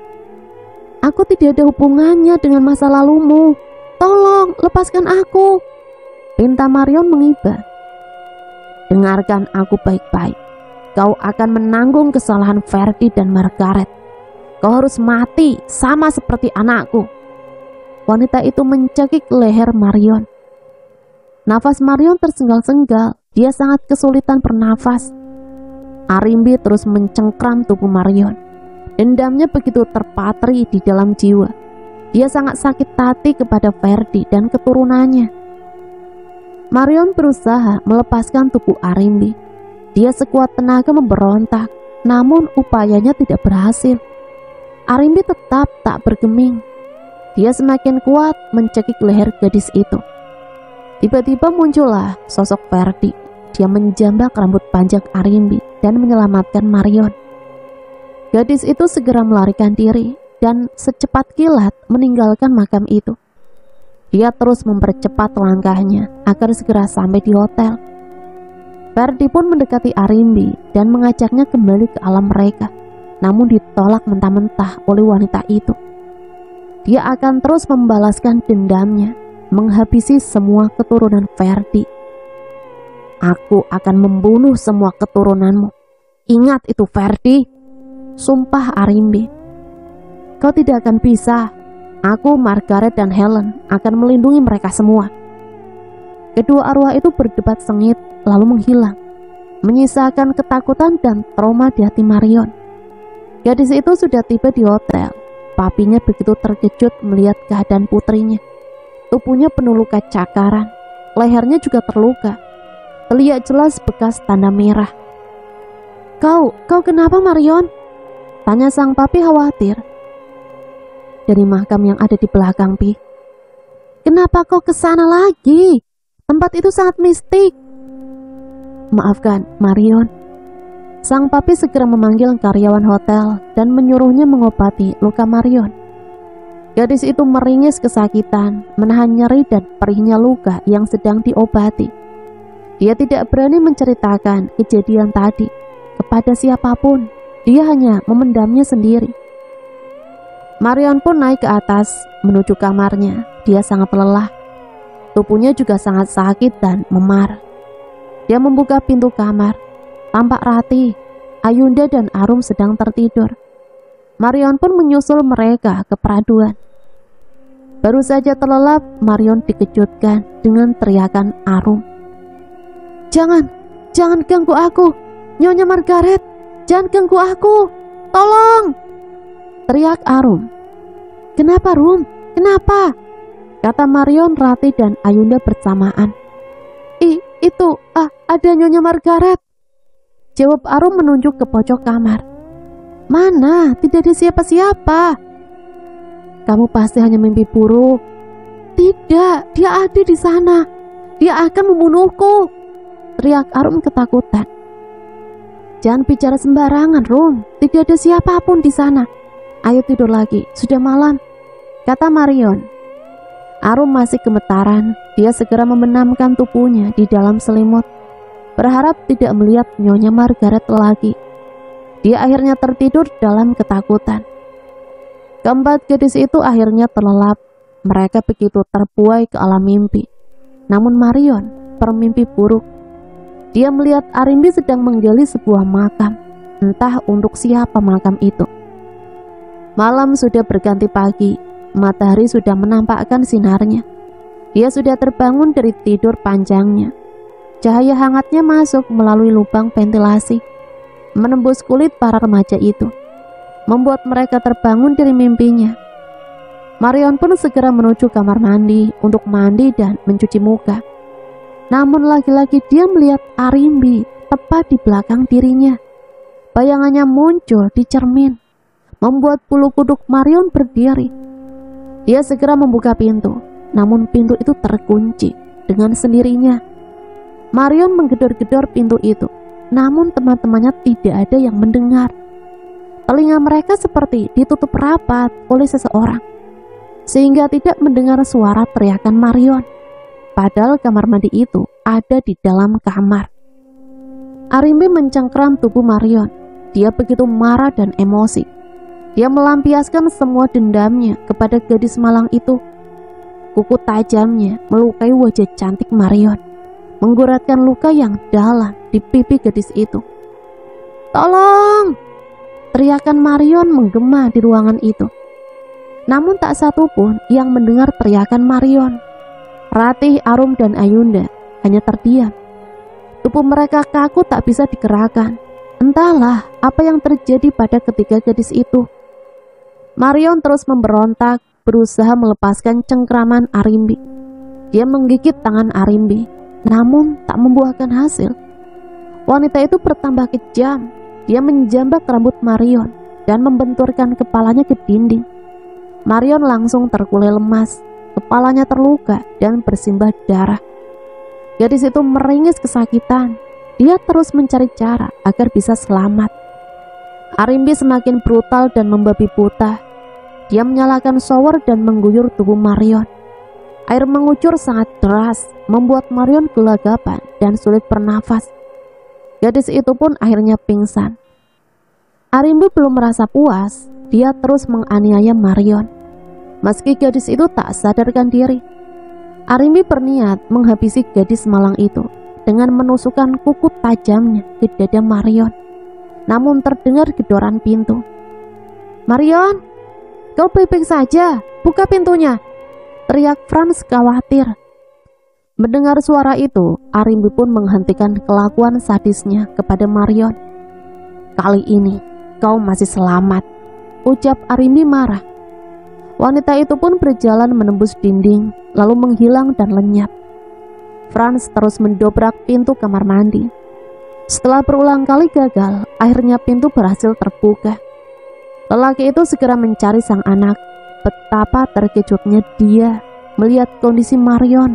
Aku tidak ada hubungannya dengan masa lalumu. Tolong lepaskan aku, pinta Marion mengiba. Dengarkan aku baik-baik. Kau akan menanggung kesalahan Ferdi dan Margaret. Kau harus mati sama seperti anakku. Wanita itu mencekik leher Marion. Nafas Marion tersengal-sengal. Dia sangat kesulitan bernafas. Arimbi terus mencengkram tubuh Marion. Dendamnya begitu terpatri di dalam jiwa. Dia sangat sakit hati kepada Ferdi dan keturunannya. Marion berusaha melepaskan tubuh Arimbi. Dia sekuat tenaga memberontak, namun upayanya tidak berhasil. Arimbi tetap tak bergeming. Dia semakin kuat mencekik leher gadis itu. Tiba-tiba muncullah sosok Ferdi. Dia menjambak rambut panjang Arimbi dan menyelamatkan Marion. Gadis itu segera melarikan diri dan secepat kilat meninggalkan makam itu. Dia terus mempercepat langkahnya agar segera sampai di hotel. Ferdi pun mendekati Arimbi dan mengajaknya kembali ke alam mereka, namun ditolak mentah-mentah oleh wanita itu. Dia akan terus membalaskan dendamnya, menghabisi semua keturunan Ferdi. Aku akan membunuh semua keturunanmu. Ingat itu, Ferdi, sumpah Arimbi. Kau tidak akan bisa. Aku, Margaret, dan Helen akan melindungi mereka semua. Kedua arwah itu berdebat sengit lalu menghilang, menyisakan ketakutan dan trauma di hati Marion. Gadis itu sudah tiba di hotel. Papinya begitu terkejut melihat keadaan putrinya. Tubuhnya penuh luka cakaran, lehernya juga terluka. Terlihat jelas bekas tanda merah. Kau, kau kenapa Marion? Tanya sang papi khawatir. Dari makam yang ada di belakang, Pi. Kenapa kau ke sana lagi? Tempat itu sangat mistik. Maafkan, Marion. Sang papi segera memanggil karyawan hotel dan menyuruhnya mengobati luka Marion. Gadis itu meringis kesakitan, menahan nyeri dan perihnya luka yang sedang diobati. Dia tidak berani menceritakan kejadian tadi kepada siapapun. Dia hanya memendamnya sendiri. Marion pun naik ke atas menuju kamarnya. Dia sangat lelah. Tubuhnya juga sangat sakit dan memar. Dia membuka pintu kamar. Tampak Rati, Ayunda dan Arum sedang tertidur. Marion pun menyusul mereka ke peraduan. Baru saja terlelap, Marion dikejutkan dengan teriakan Arum. Jangan, jangan ganggu aku, Nyonya Margaret, jangan ganggu aku, tolong! Teriak Arum. Kenapa, Rum? Kenapa? Kata Marion, Rati, dan Ayunda bersamaan. I, itu, ah, ada Nyonya Margaret. Jawab Arum menunjuk ke pojok kamar. Mana? Tidak ada siapa-siapa. Kamu pasti hanya mimpi buruk. Tidak, dia ada di sana. Dia akan membunuhku. Teriak Arum ketakutan. Jangan bicara sembarangan, Rum. Tidak ada siapapun di sana. Ayo tidur lagi, sudah malam, kata Marion. Arum masih gemetaran. Dia segera membenamkan tubuhnya di dalam selimut, berharap tidak melihat Nyonya Margaret lagi. Dia akhirnya tertidur dalam ketakutan. Keempat gadis itu akhirnya terlelap. Mereka begitu terbuai ke alam mimpi. Namun Marion bermimpi buruk. Dia melihat Arimbi sedang menggali sebuah makam. Entah untuk siapa makam itu. Malam sudah berganti pagi. Matahari sudah menampakkan sinarnya. Dia sudah terbangun dari tidur panjangnya. Cahaya hangatnya masuk melalui lubang ventilasi. menembus kulit para remaja itu, membuat mereka terbangun dari mimpinya. Marion pun segera menuju kamar mandi untuk mandi dan mencuci muka. Namun lagi-lagi dia melihat Arimbi tepat di belakang dirinya. Bayangannya muncul di cermin, membuat bulu kuduk Marion berdiri. Dia segera membuka pintu, namun pintu itu terkunci dengan sendirinya. Marion menggedor-gedor pintu itu, namun teman-temannya tidak ada yang mendengar. Telinga mereka seperti ditutup rapat oleh seseorang, sehingga tidak mendengar suara teriakan Marion. Padahal kamar mandi itu ada di dalam kamar. Arimbi mencengkeram tubuh Marion. Dia begitu marah dan emosi. Dia melampiaskan semua dendamnya kepada gadis malang itu. Kuku tajamnya melukai wajah cantik Marion, mengguratkan luka yang dalam di pipi gadis itu. "Tolong!" teriakan Marion menggema di ruangan itu. Namun tak satu pun yang mendengar teriakan Marion. Ratih, Arum, dan Ayunda hanya terdiam. Tubuh mereka kaku tak bisa digerakkan. Entahlah apa yang terjadi pada ketiga gadis itu. Marion terus memberontak, berusaha melepaskan cengkraman Arimbi. Dia menggigit tangan Arimbi, namun tak membuahkan hasil. Wanita itu bertambah kejam. Dia menjambak rambut Marion dan membenturkan kepalanya ke dinding. Marion langsung terkulai lemas, kepalanya terluka dan bersimbah darah. Gadis itu meringis kesakitan. Dia terus mencari cara agar bisa selamat. Arimbi semakin brutal dan membabi buta. Dia menyalakan shower dan mengguyur tubuh Marion. Air mengucur sangat deras, membuat Marion gelagapan dan sulit bernafas. Gadis itu pun akhirnya pingsan. Arimbi belum merasa puas. Dia terus menganiaya Marion. Meski gadis itu tak sadarkan diri, Arimbi berniat menghabisi gadis malang itu dengan menusukkan kuku tajamnya ke dada Marion. Namun terdengar gedoran pintu. "Marion, kau baik-baik saja? Buka pintunya!" teriak Franz khawatir. Mendengar suara itu, Arimbi pun menghentikan kelakuan sadisnya kepada Marion. "Kali ini kau masih selamat," ucap Arimbi marah. Wanita itu pun berjalan menembus dinding, lalu menghilang dan lenyap. Franz terus mendobrak pintu kamar mandi. Setelah berulang kali gagal, akhirnya pintu berhasil terbuka. Lelaki itu segera mencari sang anak. Betapa terkejutnya dia melihat kondisi Marion.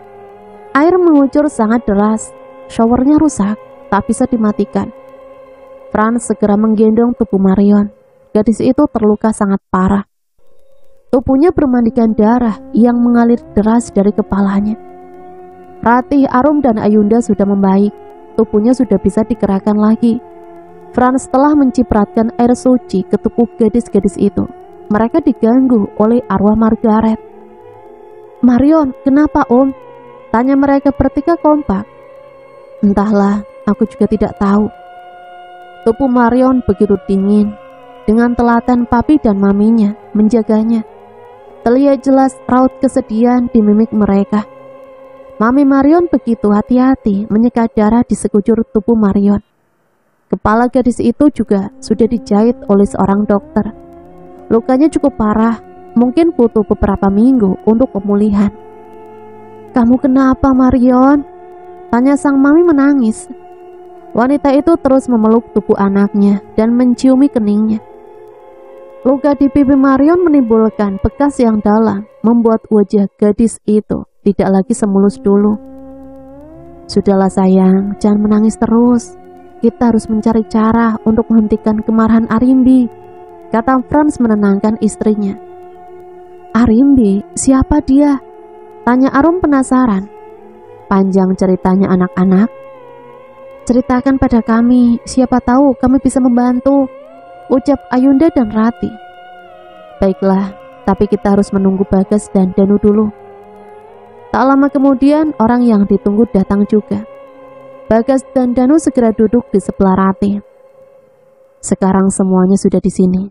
Air mengucur sangat deras, showernya rusak, tak bisa dimatikan. Franz segera menggendong tubuh Marion. Gadis itu terluka sangat parah. Tubuhnya bermandikan darah yang mengalir deras dari kepalanya. Ratih, Arum, dan Ayunda sudah membaik. Tubuhnya sudah bisa digerakkan lagi. Franz telah mencipratkan air suci ke tubuh gadis-gadis itu. Mereka diganggu oleh arwah Margaret. "Marion, kenapa Om?" tanya mereka bertiga kompak. "Entahlah, aku juga tidak tahu." Tubuh Marion begitu dingin. Dengan telaten papi dan maminya menjaganya, terlihat jelas raut kesedihan di mimik mereka. Mami Marion begitu hati-hati menyeka darah di sekujur tubuh Marion. Kepala gadis itu juga sudah dijahit oleh seorang dokter. Lukanya cukup parah, mungkin butuh beberapa minggu untuk pemulihan. "Kamu kenapa, Marion?" tanya sang mami menangis. Wanita itu terus memeluk tubuh anaknya dan menciumi keningnya. Luka di pipi Marion menimbulkan bekas yang dalam, membuat wajah gadis itu tidak lagi semulus dulu. "Sudahlah sayang, jangan menangis terus. Kita harus mencari cara untuk menghentikan kemarahan Arimbi," kata Franz menenangkan istrinya. "Arimbi? Siapa dia?" tanya Arum penasaran. "Panjang ceritanya anak-anak. Ceritakan pada kami, siapa tahu kami bisa membantu," ucap Ayunda dan Rati. "Baiklah, tapi kita harus menunggu Bagas dan Danu dulu." Tak lama kemudian orang yang ditunggu datang juga. Bagas dan Danu segera duduk di sebelah Rati. "Sekarang semuanya sudah di sini.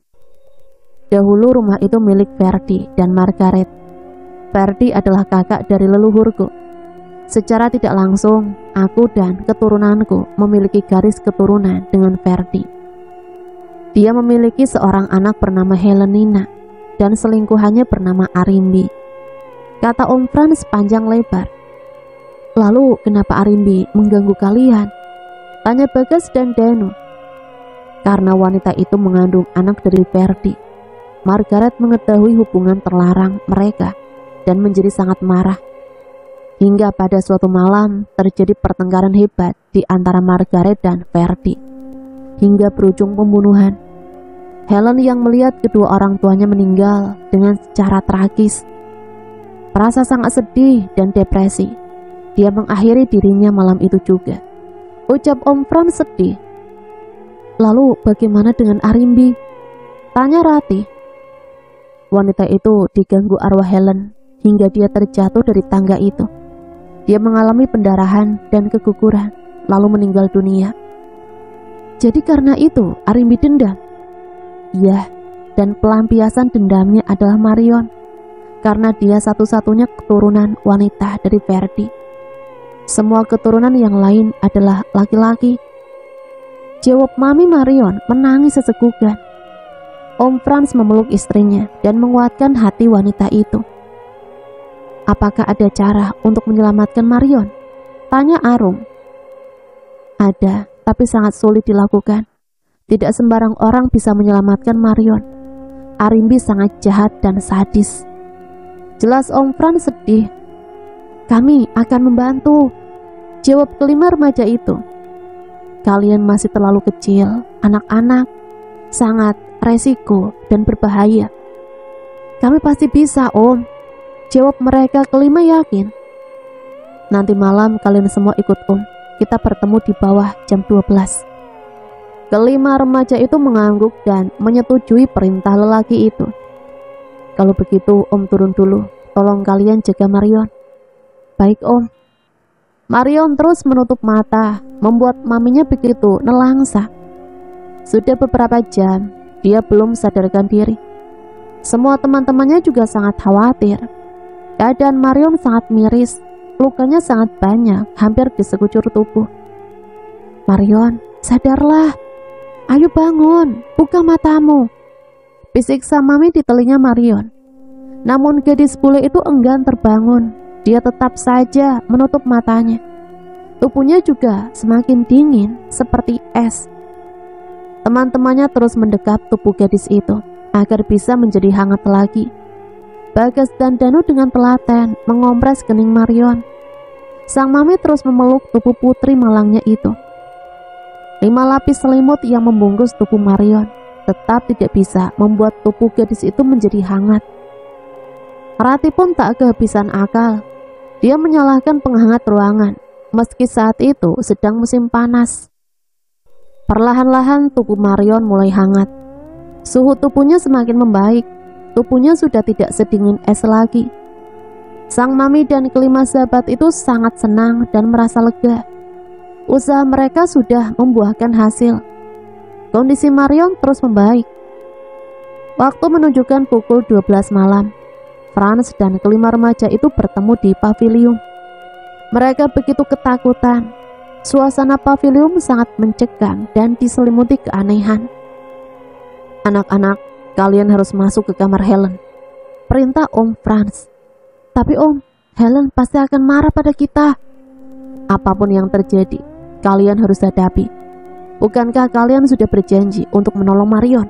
Dahulu rumah itu milik Ferdi dan Margaret. Ferdi adalah kakak dari leluhurku. Secara tidak langsung, aku dan keturunanku memiliki garis keturunan dengan Ferdi. Dia memiliki seorang anak bernama Helenina dan selingkuhannya bernama Arimbi, kata Om Frans panjang lebar. Lalu kenapa Arimbi mengganggu kalian? Tanya Bagas dan Danu. Karena wanita itu mengandung anak dari Ferdi. Margaret mengetahui hubungan terlarang mereka dan menjadi sangat marah. Hingga pada suatu malam terjadi pertengkaran hebat di antara Margaret dan Ferdi, hingga berujung pembunuhan. Helen yang melihat kedua orang tuanya meninggal dengan secara tragis merasa sangat sedih dan depresi. Dia mengakhiri dirinya malam itu juga. Ucap Om Frans sedih. Lalu bagaimana dengan Arimbi? Tanya Ratih. Wanita itu diganggu arwah Helen hingga dia terjatuh dari tangga itu. Dia mengalami pendarahan dan keguguran, lalu meninggal dunia. Jadi karena itu Arimbi dendam? Iya, dan pelampiasan dendamnya adalah Marion, karena dia satu-satunya keturunan wanita dari Ferdi. Semua keturunan yang lain adalah laki-laki. Jawab Mami Marion menangis sesegukan. Om Frans memeluk istrinya dan menguatkan hati wanita itu. Apakah ada cara untuk menyelamatkan Marion? Tanya Arum. Ada, tapi sangat sulit dilakukan. Tidak sembarang orang bisa menyelamatkan Marion. Arimbi sangat jahat dan sadis. Jelas Om Frans sedih. Kami akan membantu, jawab kelima remaja itu. Kalian masih terlalu kecil, anak-anak, sangat resiko dan berbahaya. Kami pasti bisa, Om, jawab mereka kelima yakin. Nanti malam kalian semua ikut Om. Kita bertemu di bawah jam dua belas. Kelima remaja itu mengangguk dan menyetujui perintah lelaki itu. Kalau begitu Om turun dulu. Tolong kalian jaga Marion. Baik Om. Marion terus menutup mata, membuat maminya begitu nelangsa. Sudah beberapa jam, dia belum sadarkan diri. Semua teman-temannya juga sangat khawatir. Keadaan Marion sangat miris, lukanya sangat banyak, hampir di sekujur tubuh. Marion, sadarlah. Ayo bangun, buka matamu, bisik sang mami di telinga Marion. Namun gadis bule itu enggan terbangun. Dia tetap saja menutup matanya. Tubuhnya juga semakin dingin seperti es. Teman-temannya terus mendekat tubuh gadis itu agar bisa menjadi hangat lagi. Bagas dan Danu dengan telaten mengompres kening Marion. Sang mami terus memeluk tubuh putri malangnya itu. Lima lapis selimut yang membungkus tubuh Marion tetap tidak bisa membuat tubuh gadis itu menjadi hangat. Ratih pun tak kehabisan akal. Dia menyalahkan penghangat ruangan, meski saat itu sedang musim panas. Perlahan-lahan tubuh Marion mulai hangat. Suhu tubuhnya semakin membaik. Tubuhnya sudah tidak sedingin es lagi. Sang mami dan kelima sahabat itu sangat senang dan merasa lega. Usaha mereka sudah membuahkan hasil. Kondisi Marion terus membaik. Waktu menunjukkan pukul dua belas malam. Frans dan kelima remaja itu bertemu di pavilium. Mereka begitu ketakutan. Suasana pavilium sangat mencekam dan diselimuti keanehan. Anak-anak, kalian harus masuk ke kamar Helen, perintah Om Frans. Tapi Om, Helen pasti akan marah pada kita. Apapun yang terjadi, kalian harus hadapi. Bukankah kalian sudah berjanji untuk menolong Marion?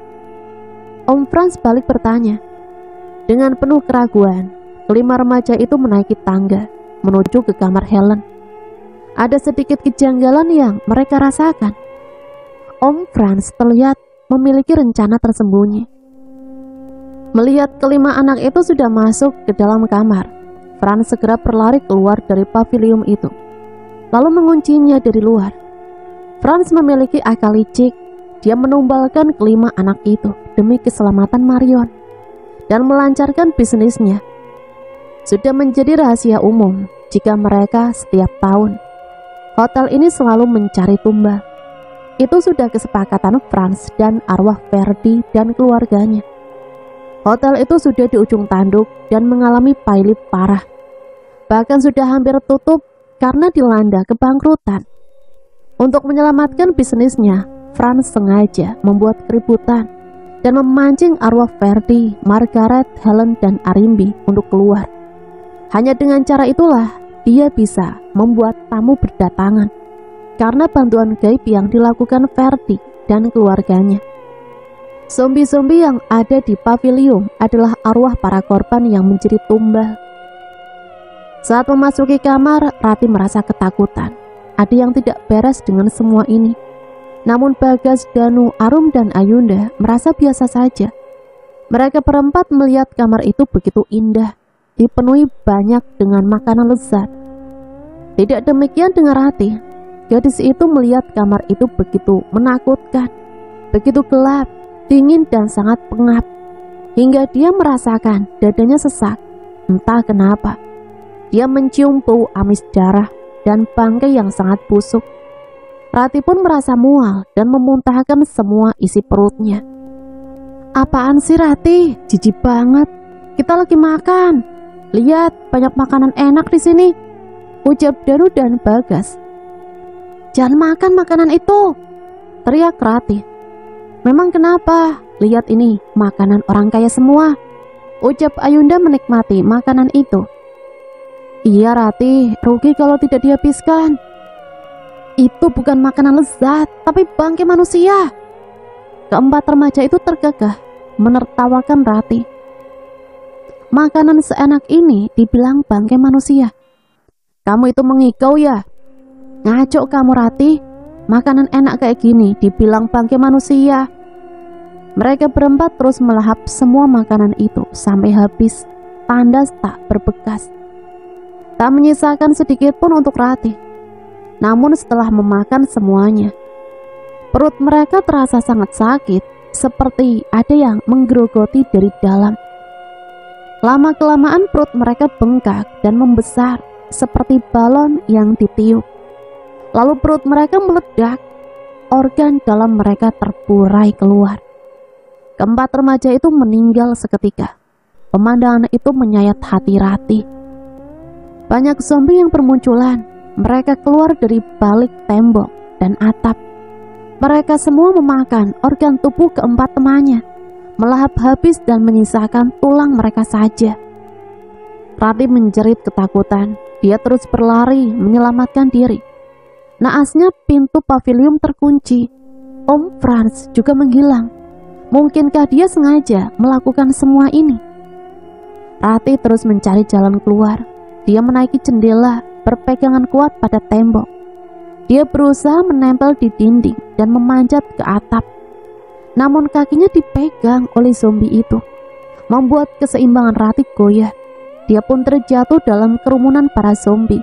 Om Frans balik bertanya. Dengan penuh keraguan, kelima remaja itu menaiki tangga menuju ke kamar Helen. Ada sedikit kejanggalan yang mereka rasakan. Om Frans terlihat memiliki rencana tersembunyi. Melihat kelima anak itu sudah masuk ke dalam kamar, Frans segera berlari keluar dari pavilium itu, lalu menguncinya dari luar. Frans memiliki akal licik. Dia menumbalkan kelima anak itu demi keselamatan Marion dan melancarkan bisnisnya. Sudah menjadi rahasia umum jika mereka setiap tahun hotel ini selalu mencari tumbal. Itu sudah kesepakatan Frans dan arwah Ferdi dan keluarganya. Hotel itu sudah di ujung tanduk dan mengalami pailip parah. bahkan sudah hampir tutup karena dilanda kebangkrutan. Untuk menyelamatkan bisnisnya, Franz sengaja membuat keributan dan memancing arwah Ferdi, Margaret, Helen, dan Arimbi untuk keluar. Hanya dengan cara itulah dia bisa membuat tamu berdatangan karena bantuan gaib yang dilakukan Ferdi dan keluarganya. Zombie-zombie yang ada di pavilion adalah arwah para korban yang menjadi tumbal. Saat memasuki kamar, Rati merasa ketakutan. Ada yang tidak beres dengan semua ini. Namun Bagas, Danu, Arum, dan Ayunda merasa biasa saja. Mereka berempat melihat kamar itu begitu indah, dipenuhi banyak dengan makanan lezat. Tidak demikian dengan Rati. Gadis itu melihat kamar itu begitu menakutkan, begitu gelap, dingin, dan sangat pengap, hingga dia merasakan dadanya sesak. Entah kenapa, dia mencium bau amis darah dan bangkai yang sangat busuk. Rati pun merasa mual dan memuntahkan semua isi perutnya. Apaan sih Rati? Jijik banget. Kita lagi makan. Lihat, banyak makanan enak di sini, ucap Danu dan Bagas. Jangan makan makanan itu, teriak Rati. Memang kenapa? Lihat ini, makanan orang kaya semua, ucap Ayunda menikmati makanan itu. Iya Rati, rugi kalau tidak dihabiskan. Itu bukan makanan lezat, tapi bangkai manusia. Keempat remaja itu tergagah menertawakan Rati. Makanan seenak ini dibilang bangkai manusia. Kamu itu mengigau ya? Ngaco kamu Rati. Makanan enak kayak gini dibilang bangkai manusia. Mereka berempat terus melahap semua makanan itu sampai habis, tandas tak berbekas. Tak menyisakan sedikit pun untuk Rati. Namun setelah memakan semuanya, perut mereka terasa sangat sakit, seperti ada yang menggerogoti dari dalam. Lama-kelamaan perut mereka bengkak dan membesar, seperti balon yang ditiup. Lalu perut mereka meledak, organ dalam mereka terburai keluar. Keempat remaja itu meninggal seketika. Pemandangan itu menyayat hati Rati. Banyak zombie yang bermunculan. Mereka keluar dari balik tembok dan atap. Mereka semua memakan organ tubuh keempat temannya, melahap habis dan menyisakan tulang mereka saja. Rati menjerit ketakutan. Dia terus berlari menyelamatkan diri. Naasnya pintu pavilion terkunci. Om Franz juga menghilang. Mungkinkah dia sengaja melakukan semua ini? Rati terus mencari jalan keluar. Dia menaiki jendela, berpegangan kuat pada tembok. Dia berusaha menempel di dinding dan memanjat ke atap. Namun kakinya dipegang oleh zombie itu, membuat keseimbangan Rati goyah. Dia pun terjatuh dalam kerumunan para zombie.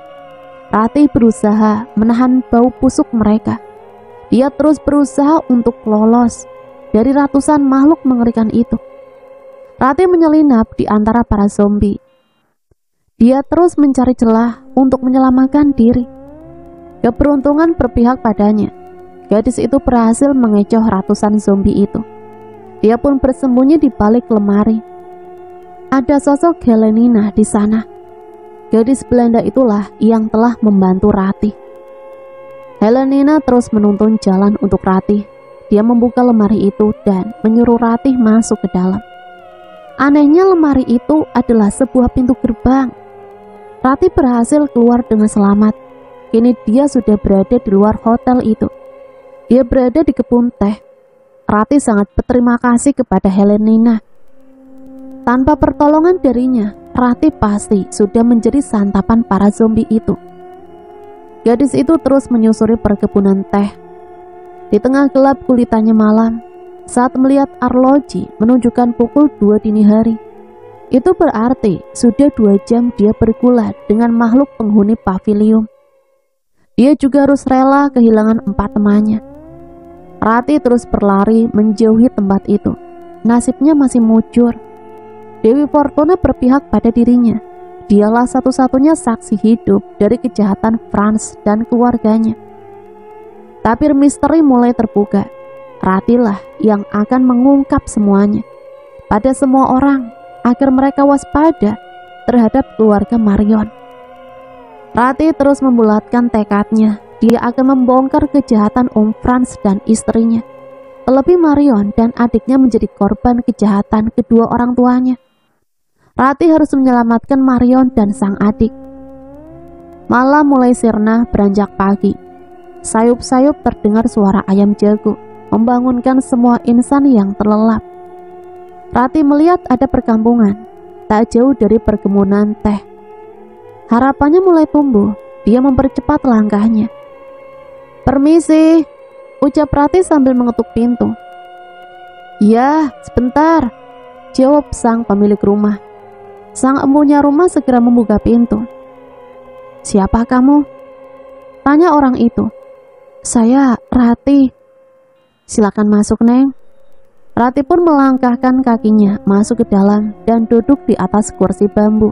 Rati berusaha menahan bau busuk mereka. Dia terus berusaha untuk lolos dari ratusan makhluk mengerikan itu. Rati menyelinap di antara para zombie. Dia terus mencari celah untuk menyelamatkan diri. Keberuntungan berpihak padanya. Gadis itu berhasil mengecoh ratusan zombie itu. Dia pun bersembunyi di balik lemari. Ada sosok Helenina di sana. Gadis Belanda itulah yang telah membantu Rati. Helenina terus menuntun jalan untuk Rati. Dia membuka lemari itu dan menyuruh Rati masuk ke dalam. Anehnya lemari itu adalah sebuah pintu gerbang. Rati berhasil keluar dengan selamat. Kini dia sudah berada di luar hotel itu. Dia berada di kebun teh. Rati sangat berterima kasih kepada Helenina. Tanpa pertolongan darinya, Rati pasti sudah menjadi santapan para zombie itu. Gadis itu terus menyusuri perkebunan teh. Di tengah gelap gulitanya malam, saat melihat arloji menunjukkan pukul dua dini hari, itu berarti sudah dua jam dia bergulat dengan makhluk penghuni pavilion. Dia juga harus rela kehilangan empat temannya. Rati terus berlari menjauhi tempat itu. Nasibnya masih mujur. Dewi Fortuna berpihak pada dirinya. Dialah satu-satunya saksi hidup dari kejahatan Franz dan keluarganya. Tabir misteri mulai terbuka. Ratilah yang akan mengungkap semuanya pada semua orang, agar mereka waspada terhadap keluarga Marion. Rati terus membulatkan tekadnya. Dia akan membongkar kejahatan Om Franz dan istrinya. Terlebih Marion dan adiknya menjadi korban kejahatan kedua orang tuanya. Rati harus menyelamatkan Marion dan sang adik. Malam mulai sirna beranjak pagi. Sayup-sayup terdengar suara ayam jago, membangunkan semua insan yang terlelap. Rati melihat ada perkampungan, tak jauh dari perkebunan teh. Harapannya mulai tumbuh, dia mempercepat langkahnya. "Permisi," ucap Rati sambil mengetuk pintu. "Ya, sebentar," jawab sang pemilik rumah. Sang empunya rumah segera membuka pintu. "Siapa kamu?" tanya orang itu. "Saya Rati." "Silakan masuk, Neng." Rati pun melangkahkan kakinya masuk ke dalam dan duduk di atas kursi bambu.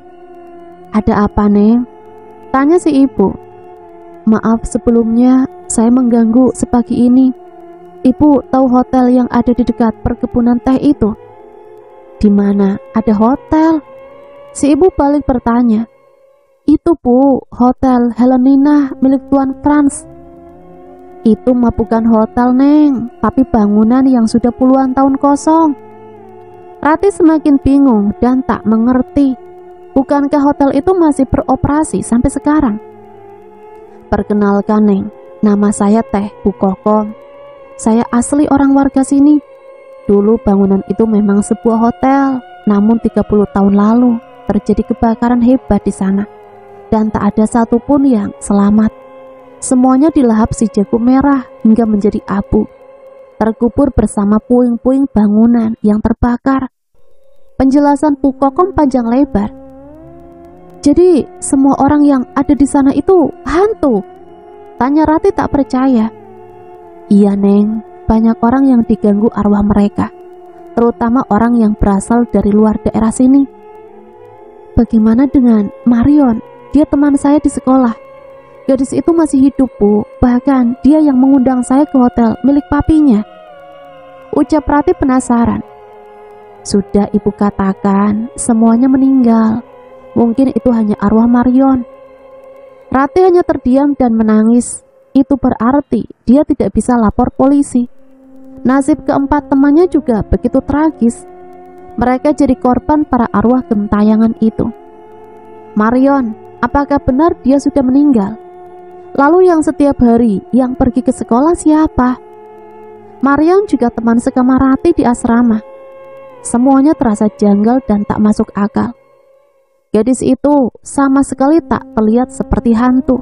"Ada apa, Neng?" tanya si ibu. "Maaf sebelumnya saya mengganggu sepagi ini. Ibu tahu hotel yang ada di dekat perkebunan teh itu?" "Di mana ada hotel?" si ibu balik bertanya. "Itu, Bu, Hotel Helenina milik Tuan Franz." "Itu mah bukan hotel, Neng, tapi bangunan yang sudah puluhan tahun kosong." Rati semakin bingung dan tak mengerti. Bukankah hotel itu masih beroperasi sampai sekarang? "Perkenalkan, Neng, nama saya Teh Bu Kokom. Saya asli orang warga sini. Dulu bangunan itu memang sebuah hotel, namun tiga puluh tahun lalu terjadi kebakaran hebat di sana, dan tak ada satupun yang selamat. Semuanya dilahap si jago merah hingga menjadi abu, terkubur bersama puing-puing bangunan yang terbakar." Penjelasan Bu Kokom panjang lebar. "Jadi semua orang yang ada di sana itu hantu?" tanya Rati tak percaya. "Iya, Neng, banyak orang yang diganggu arwah mereka, terutama orang yang berasal dari luar daerah sini." "Bagaimana dengan Marion? Dia teman saya di sekolah. Gadis itu masih hidup, Bu. Bahkan dia yang mengundang saya ke hotel milik papinya," ucap Rati penasaran. "Sudah ibu katakan, semuanya meninggal. Mungkin itu hanya arwah Marion." Rati hanya terdiam dan menangis. Itu berarti dia tidak bisa lapor polisi. Nasib keempat temannya juga begitu tragis. Mereka jadi korban para arwah gentayangan itu. "Marion, apakah benar dia sudah meninggal? Lalu yang setiap hari yang pergi ke sekolah siapa?" Marion juga teman sekamar Rati di asrama. Semuanya terasa janggal dan tak masuk akal. Gadis itu sama sekali tak terlihat seperti hantu.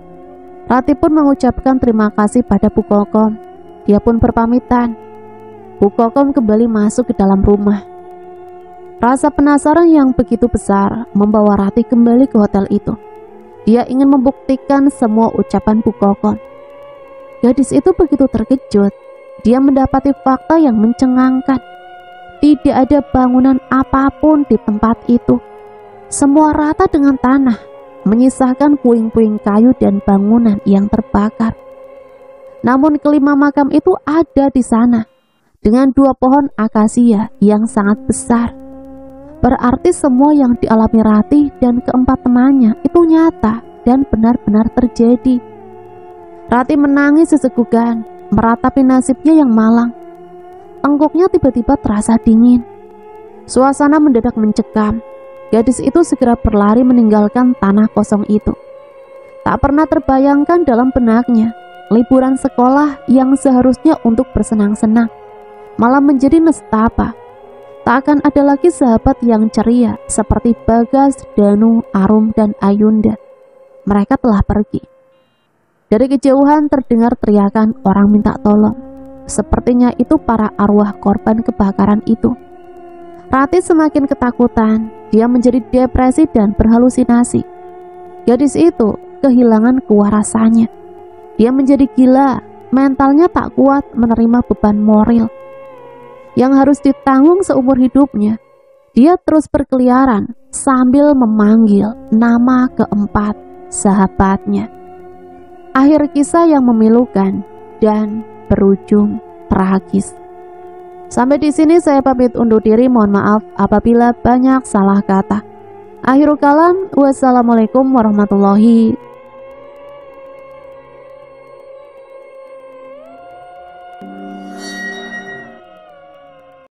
Rati pun mengucapkan terima kasih pada Bu Kokom. Dia pun berpamitan. Bu Kokom kembali masuk ke dalam rumah. Rasa penasaran yang begitu besar membawa Rati kembali ke hotel itu. Dia ingin membuktikan semua ucapan Bu Kokom. Gadis itu begitu terkejut. Dia mendapati fakta yang mencengangkan. Tidak ada bangunan apapun di tempat itu. Semua rata dengan tanah, menyisakan puing-puing kayu dan bangunan yang terbakar. Namun kelima makam itu ada di sana, dengan dua pohon akasia yang sangat besar. Berarti semua yang dialami Rati dan keempat temannya itu nyata dan benar-benar terjadi. Rati menangis sesegukan, meratapi nasibnya yang malang. Tengkuknya tiba-tiba terasa dingin. Suasana mendadak mencekam. Gadis itu segera berlari meninggalkan tanah kosong itu. Tak pernah terbayangkan dalam benaknya, liburan sekolah yang seharusnya untuk bersenang-senang malah menjadi nestapa. Tak akan ada lagi sahabat yang ceria seperti Bagas, Danu, Arum, dan Ayunda. Mereka telah pergi. Dari kejauhan terdengar teriakan orang minta tolong. Sepertinya itu para arwah korban kebakaran itu. Rati semakin ketakutan. Dia menjadi depresi dan berhalusinasi. Gadis itu kehilangan kewarasannya. Dia menjadi gila. Mentalnya tak kuat menerima beban moral yang harus ditanggung seumur hidupnya. Dia terus berkeliaran sambil memanggil nama keempat sahabatnya. Akhir kisah yang memilukan dan berujung tragis. Sampai di sini saya pamit undur diri. Mohon maaf apabila banyak salah kata. Akhirul kalam, wassalamualaikum warahmatullahi